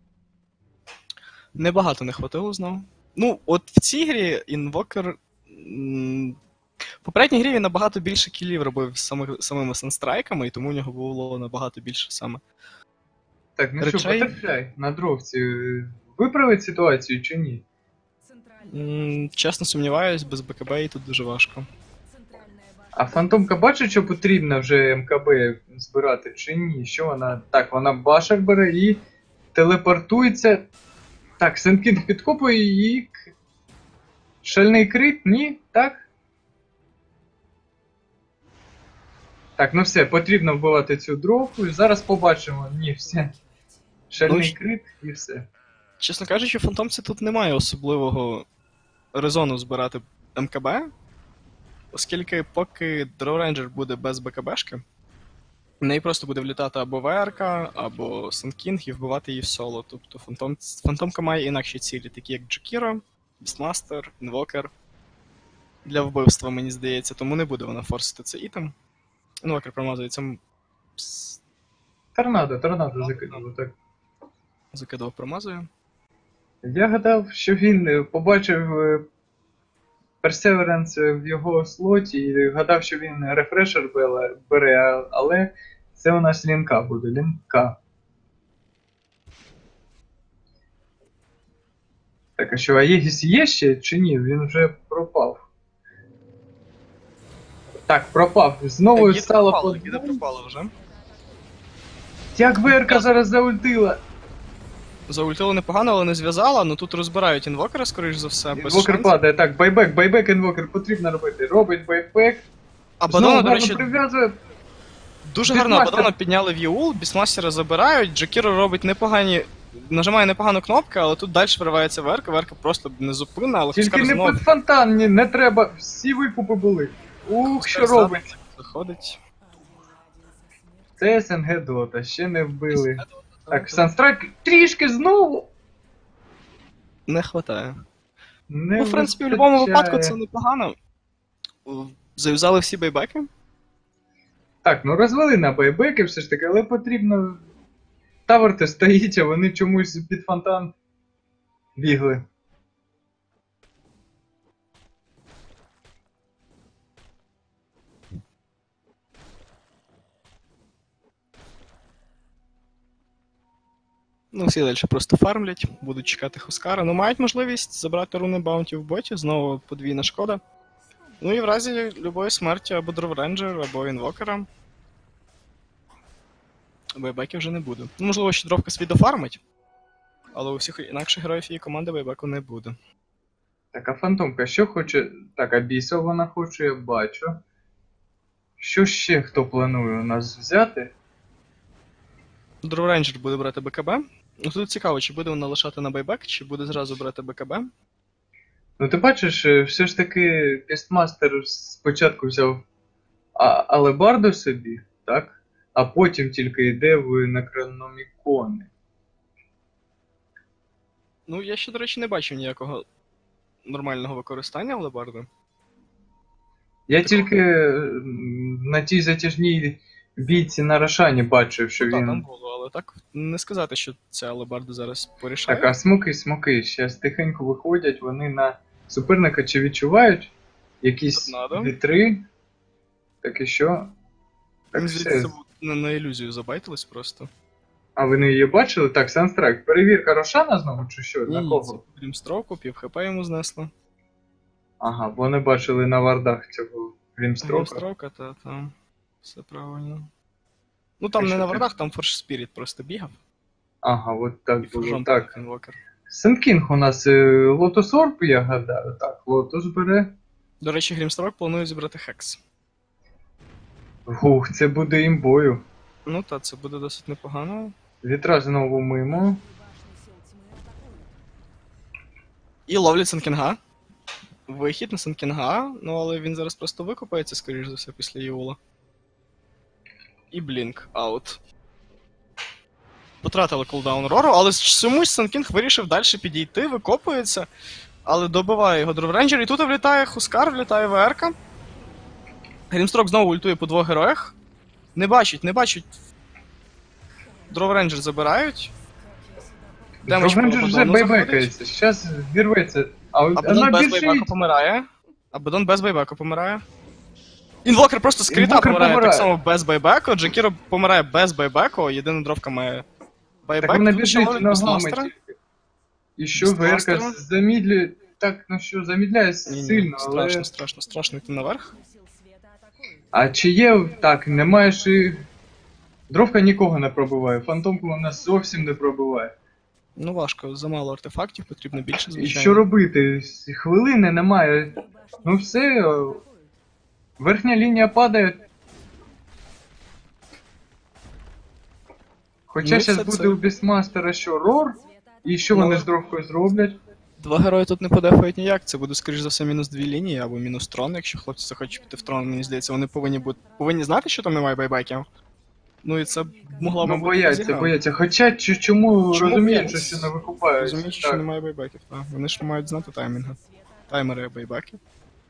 Speaker 1: Небагато не хватило знову. Ну, от в цій грі інвокер. м, В попередній грі він набагато більше кілів робив самих, самими санстрайками, і тому у нього було набагато більше саме.
Speaker 2: Так, ну що,
Speaker 1: Речей?
Speaker 2: потерпляй на дровці. е, Виправить ситуацію чи ні?
Speaker 3: Центральная
Speaker 1: М, Чесно сумніваюсь, без БКБ і тут дуже важко.
Speaker 3: центральная башня.
Speaker 2: А фантомка бачить, що потрібно вже МКБ збирати чи ні? Що вона. Так, вона башак бере і телепортується. Так, Сенкінг підкопує її. К- Шальний крит? Ні? Так? Так, ну все, потрібно вбивати цю дровку і зараз побачимо. Ні, все. Шальний
Speaker 1: Ну,
Speaker 2: крит і все.
Speaker 1: Чесно кажучи, в фантомці тут немає особливого резону збирати МКБ, Оскільки поки Draw Ranger буде без БКБшки, в неї просто буде влітати або ВРК, або Sun King і вбивати її в соло. Тобто фантом... фантомка має інакші цілі, такі як Джекіро, Бістмастер, Інвокер. Для вбивства, мені здається, тому не буде вона форсити цей ітем. Інвокер промазується, м, пс,
Speaker 2: Торнадо, торнадо закинуло, так.
Speaker 1: закидував, промазує.
Speaker 2: Я гадав, що він е, побачив е, Perseverance в його слоті і гадав, що він рефрешер бере- бере, а- але це у нас лінка буде, лінка. Так, а що, Аєгіс є ще чи ні? Він вже пропав. Так, пропав. Знову
Speaker 1: Гіда
Speaker 2: стало
Speaker 1: пропала,
Speaker 2: по...
Speaker 1: Гіда пропала вже.
Speaker 2: Як Верка зараз заультила?
Speaker 1: Заультило непогано, але не зв'язала, ну тут розбирають інвокера, скоріш за все, без
Speaker 2: Інвокер
Speaker 1: шансів.
Speaker 2: падає, так, байбек, байбек інвокер потрібно робити. Робить байбек.
Speaker 1: Абадона,
Speaker 2: Знову
Speaker 1: до
Speaker 2: гарно
Speaker 1: речі,
Speaker 2: прив'язує.
Speaker 1: дуже гарно
Speaker 2: Бістмастер.
Speaker 1: Абадона підняли в Юул, Бістмастера забирають, Джекіро робить непогані. Нажимає непогану кнопку, але тут далі виривається Верка, Верка просто незупинна, але
Speaker 2: Тільки
Speaker 1: Хускар
Speaker 2: не
Speaker 1: знову
Speaker 2: під фонтан, ні, не треба, всі викупи були. Ух, що
Speaker 1: Хускар
Speaker 2: робить.
Speaker 1: заходить.
Speaker 2: Це СНГ Дота, ще не вбили. Так, Санстрайк трішки знову.
Speaker 1: Не хватає.
Speaker 2: Не
Speaker 1: Ну, в принципі, в будь-якому
Speaker 2: вистачає.
Speaker 1: випадку це непогано. Зав'язали всі байбеки.
Speaker 2: Так, ну розвели на байбеки все ж таки, але потрібно. Тавер-то стоїть, а вони чомусь під фонтан бігли.
Speaker 1: Ну, всі далі просто фармлять, будуть чекати Хускара. Ну, мають можливість забрати руни баунті в боті, знову подвійна шкода. Ну і в разі любої смерті або Draw Ranger, або інвокера. Байбеків вже не буде. Ну, можливо, ще дровка свій дофармить, але у всіх інакших героїв її команди байбеку не буде.
Speaker 2: Так, а фантомка що хоче? Так, а бісов вона хоче, я бачу. Що ще хто планує у нас взяти?
Speaker 1: Draw Ranger буде брати БКБ. Ну тут цікаво, чи буде вона лишати на байбек, чи буде зразу брати БКБ.
Speaker 2: Ну ти бачиш, е, все ж таки Пістмастер спочатку взяв а- Алебарду собі, так? А потім тільки йде в Некрономікони.
Speaker 1: Ну, я ще, до речі, не бачив ніякого нормального використання Алебарди.
Speaker 2: Я
Speaker 1: Такого.
Speaker 2: тільки е, м, на тій затяжній бійці на Рошані бачив, що
Speaker 1: Ну, так,
Speaker 2: він.
Speaker 1: там було, але так не сказати, що ця Алебарда зараз порішає.
Speaker 2: Так, а смоки, смоки, зараз тихенько виходять, вони на суперника чи відчувають якісь
Speaker 1: Торнадо.
Speaker 2: вітри. Так і що? Так
Speaker 1: Мені здається,
Speaker 2: все.
Speaker 1: це на, на ілюзію забайтились просто.
Speaker 2: А ви не її бачили? Так, Санстрайк, перевірка Рошана знову чи що? На
Speaker 1: Ні,
Speaker 2: кого?
Speaker 1: це Грімстроку, пів хп йому знесло.
Speaker 2: Ага, бо не бачили на вардах цього Грімстрока.
Speaker 1: Грімстрока, та там. Все правильно. Ну там
Speaker 2: Так
Speaker 1: не
Speaker 2: що
Speaker 1: на
Speaker 2: ти-
Speaker 1: вардах, там Форш Спіріт просто бігав.
Speaker 2: Ага, от
Speaker 1: І
Speaker 2: так було.
Speaker 1: форжом
Speaker 2: Так.
Speaker 1: інвокер.
Speaker 2: Сенкінг у нас Лотос Орб, я гадаю. Так, Лотос бере.
Speaker 1: До речі, Грімстрок планує зібрати Хекс.
Speaker 2: Ух, це буде імбою.
Speaker 1: Ну та це буде досить непогано.
Speaker 2: Вітра знову мимо.
Speaker 1: І ловлять Санкінга. Вихід на Санкінга, ну але він зараз просто викопається, скоріш за все, після Юла. І Блінк аут. Потратили кулдаун Рору, але чомусь Санкінг вирішив далі підійти, викопується, але добиває його Draw Ranger, і тут влітає Хускар, влітає ВРка. Грімстрок знову ультує по двох героях. Не бачать, не бачать. Draw Ranger забирають. Демедж по
Speaker 2: Ровенджер вже
Speaker 1: Абадону заходить.
Speaker 2: байбекається. Зараз вірветься. А
Speaker 1: Абадон
Speaker 2: вона
Speaker 1: без
Speaker 2: біжить.
Speaker 1: байбеку помирає. Абадон без байбеку помирає. Інвокер просто з крита
Speaker 2: Інвокер
Speaker 1: помирає,
Speaker 2: помирає.
Speaker 1: так само без байбеку. Джекіро помирає без байбеку, єдина дровка має байбек.
Speaker 2: Так вона
Speaker 1: Тут ще
Speaker 2: біжить
Speaker 1: ловлять
Speaker 2: ногами
Speaker 1: Бістмастера.
Speaker 2: тільки. І що
Speaker 1: Бістмастера.
Speaker 2: Верка замідлює. Так, ну що, замідляє
Speaker 1: Ні-ні,
Speaker 2: сильно, але.
Speaker 1: страшно, страшно, страшно йти наверх.
Speaker 2: А чи є. Так, немає ж і. Дровка нікого не пробиває. Фантомку вона зовсім не пробиває.
Speaker 1: Ну важко, замало артефактів, потрібно більше,
Speaker 2: І
Speaker 1: звичайно.
Speaker 2: що робити? Хвилини немає. Ну все. о, Верхня лінія падає. Хоча
Speaker 1: Ну і
Speaker 2: зараз
Speaker 1: все
Speaker 2: буде
Speaker 1: це.
Speaker 2: у Бісмастера що Рор, і що
Speaker 1: Ну,
Speaker 2: вони
Speaker 1: але-
Speaker 2: з дровкою зроблять?
Speaker 1: Два герої тут не подефають ніяк. Це буде, скоріш за все, мінус дві лінії або мінус трон, якщо хлопці захочуть піти в трон, мені здається, вони повинні бути повинні знати, що там немає байбеків. Ну і це могла б
Speaker 2: Ну
Speaker 1: бути
Speaker 2: бояться,
Speaker 1: зіграна.
Speaker 2: бояться. Хоча чи, чому,
Speaker 1: Чому
Speaker 2: розуміють,
Speaker 1: бояться?
Speaker 2: що ще не викупають.
Speaker 1: Розумієш, що
Speaker 2: Так.
Speaker 1: немає байбеків, так. Вони ж мають знати таймінги. Таймери байбеків.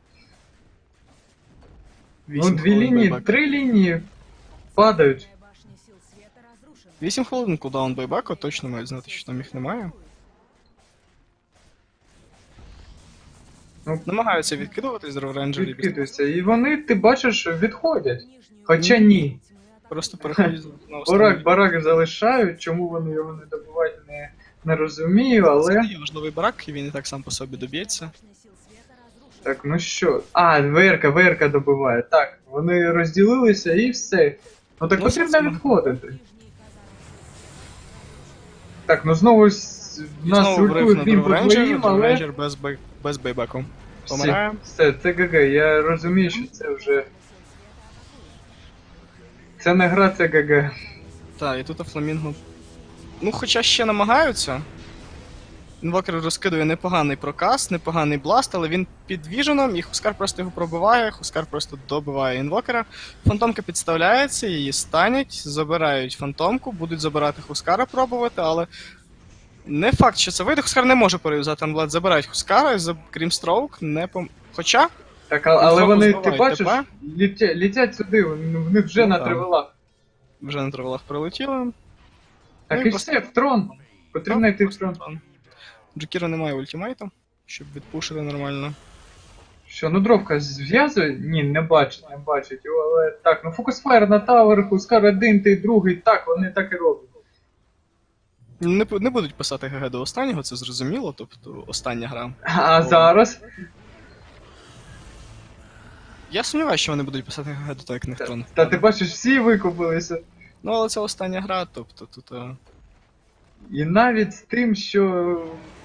Speaker 2: Ну, дві лінії, три лінії падають.
Speaker 3: Башня сил света разрушена.
Speaker 1: вісім хвилин кулдаун байбеку, точно мають знати, що там їх немає.
Speaker 2: Ну,
Speaker 1: Намагаються відкидуватись з рейнджерів.
Speaker 2: відкидуються. І вони, ти бачиш, відходять.
Speaker 3: Нижнюю
Speaker 2: Хоча ні.
Speaker 1: Просто переходять на
Speaker 2: Барак,
Speaker 1: останній.
Speaker 2: барак залишають, чому вони його не добивають, не, не розумію, але.
Speaker 1: Це є важливий барак, і він і так сам по собі доб'ється.
Speaker 3: башня сил света разрушена.
Speaker 2: Так, ну що. А, ВРК, ВРК добиває. Так, вони розділилися і все. Ну так
Speaker 1: Ну,
Speaker 2: потрібно
Speaker 1: це-
Speaker 2: відходити.
Speaker 3: Нижние казармы.
Speaker 2: Так, ну знову с-
Speaker 1: І
Speaker 2: нас
Speaker 1: знову врив
Speaker 2: ультує
Speaker 1: на
Speaker 2: грім по
Speaker 1: Дров
Speaker 2: твоїм,
Speaker 1: Рейнджер,
Speaker 2: але.
Speaker 1: Рейнджер без, бей... без бейбеку. Помирає.
Speaker 2: Все, все, це ГГ, я розумію, що це вже. Це не гра, це ГГ.
Speaker 1: Так, і тут Фламінго. Ну, хоча ще намагаються. Інвокер розкидує непоганий прокаст, непоганий бласт, але він під віженом, і Хускар просто його пробиває, Хускар просто добиває інвокера. Фантомка підставляється, її станять, забирають фантомку, будуть забирати Хускара пробувати, але не факт, що це вийде. Хускар не може переюзати амулет, забирають Хускара, і за Грімстроук не пом... Хоча,
Speaker 2: Так, а- але
Speaker 1: Знову
Speaker 2: вони, ти
Speaker 1: збивають
Speaker 2: бачиш,
Speaker 1: ТП.
Speaker 2: літя, літять сюди, вони- в них вже
Speaker 1: Ну,
Speaker 2: на
Speaker 1: там.
Speaker 2: тривелах.
Speaker 1: вже на травелах прилетіли.
Speaker 2: Так
Speaker 1: Ну,
Speaker 2: і
Speaker 1: і
Speaker 2: все, в трон. Потрібно йти в трон.
Speaker 1: Джекіра немає ультимейту, щоб відпушити нормально.
Speaker 2: Що, ну дровка зв'язує? Ні, не бачить, не бачить. О, але так, ну фокусфайр на тавер, Хускар один, ти другий, так, вони так і роблять.
Speaker 1: Не, п- не будуть писати ГГ до останнього, це зрозуміло, тобто остання гра.
Speaker 2: А зараз.
Speaker 1: Я сумніваюся, що вони будуть писати ГГ до того, як Нехтрон.
Speaker 2: Та ти бачиш, всі викупилися.
Speaker 1: Ну, але це остання гра, тобто тут. е,
Speaker 2: І навіть з тим, що.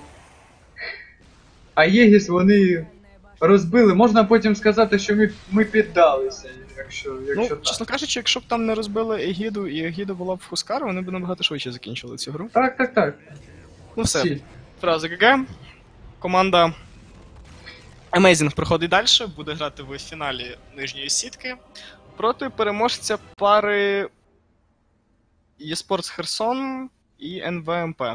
Speaker 2: Аєгіс вони розбили, можна потім сказати, що ми, ми піддалися, якщо, якщо
Speaker 1: Ну,
Speaker 2: так.
Speaker 1: чесно кажучи, якщо б там не розбили Егіду і Егіда була б в Хускар, вони б набагато швидше закінчили цю гру.
Speaker 2: Так, так, так.
Speaker 1: Ну все,
Speaker 2: Всі.
Speaker 1: фраза ГГ. Команда Amazing проходить далі, буде грати в фіналі нижньої сітки проти переможця пари eSports Херсон і ен ве ем пе.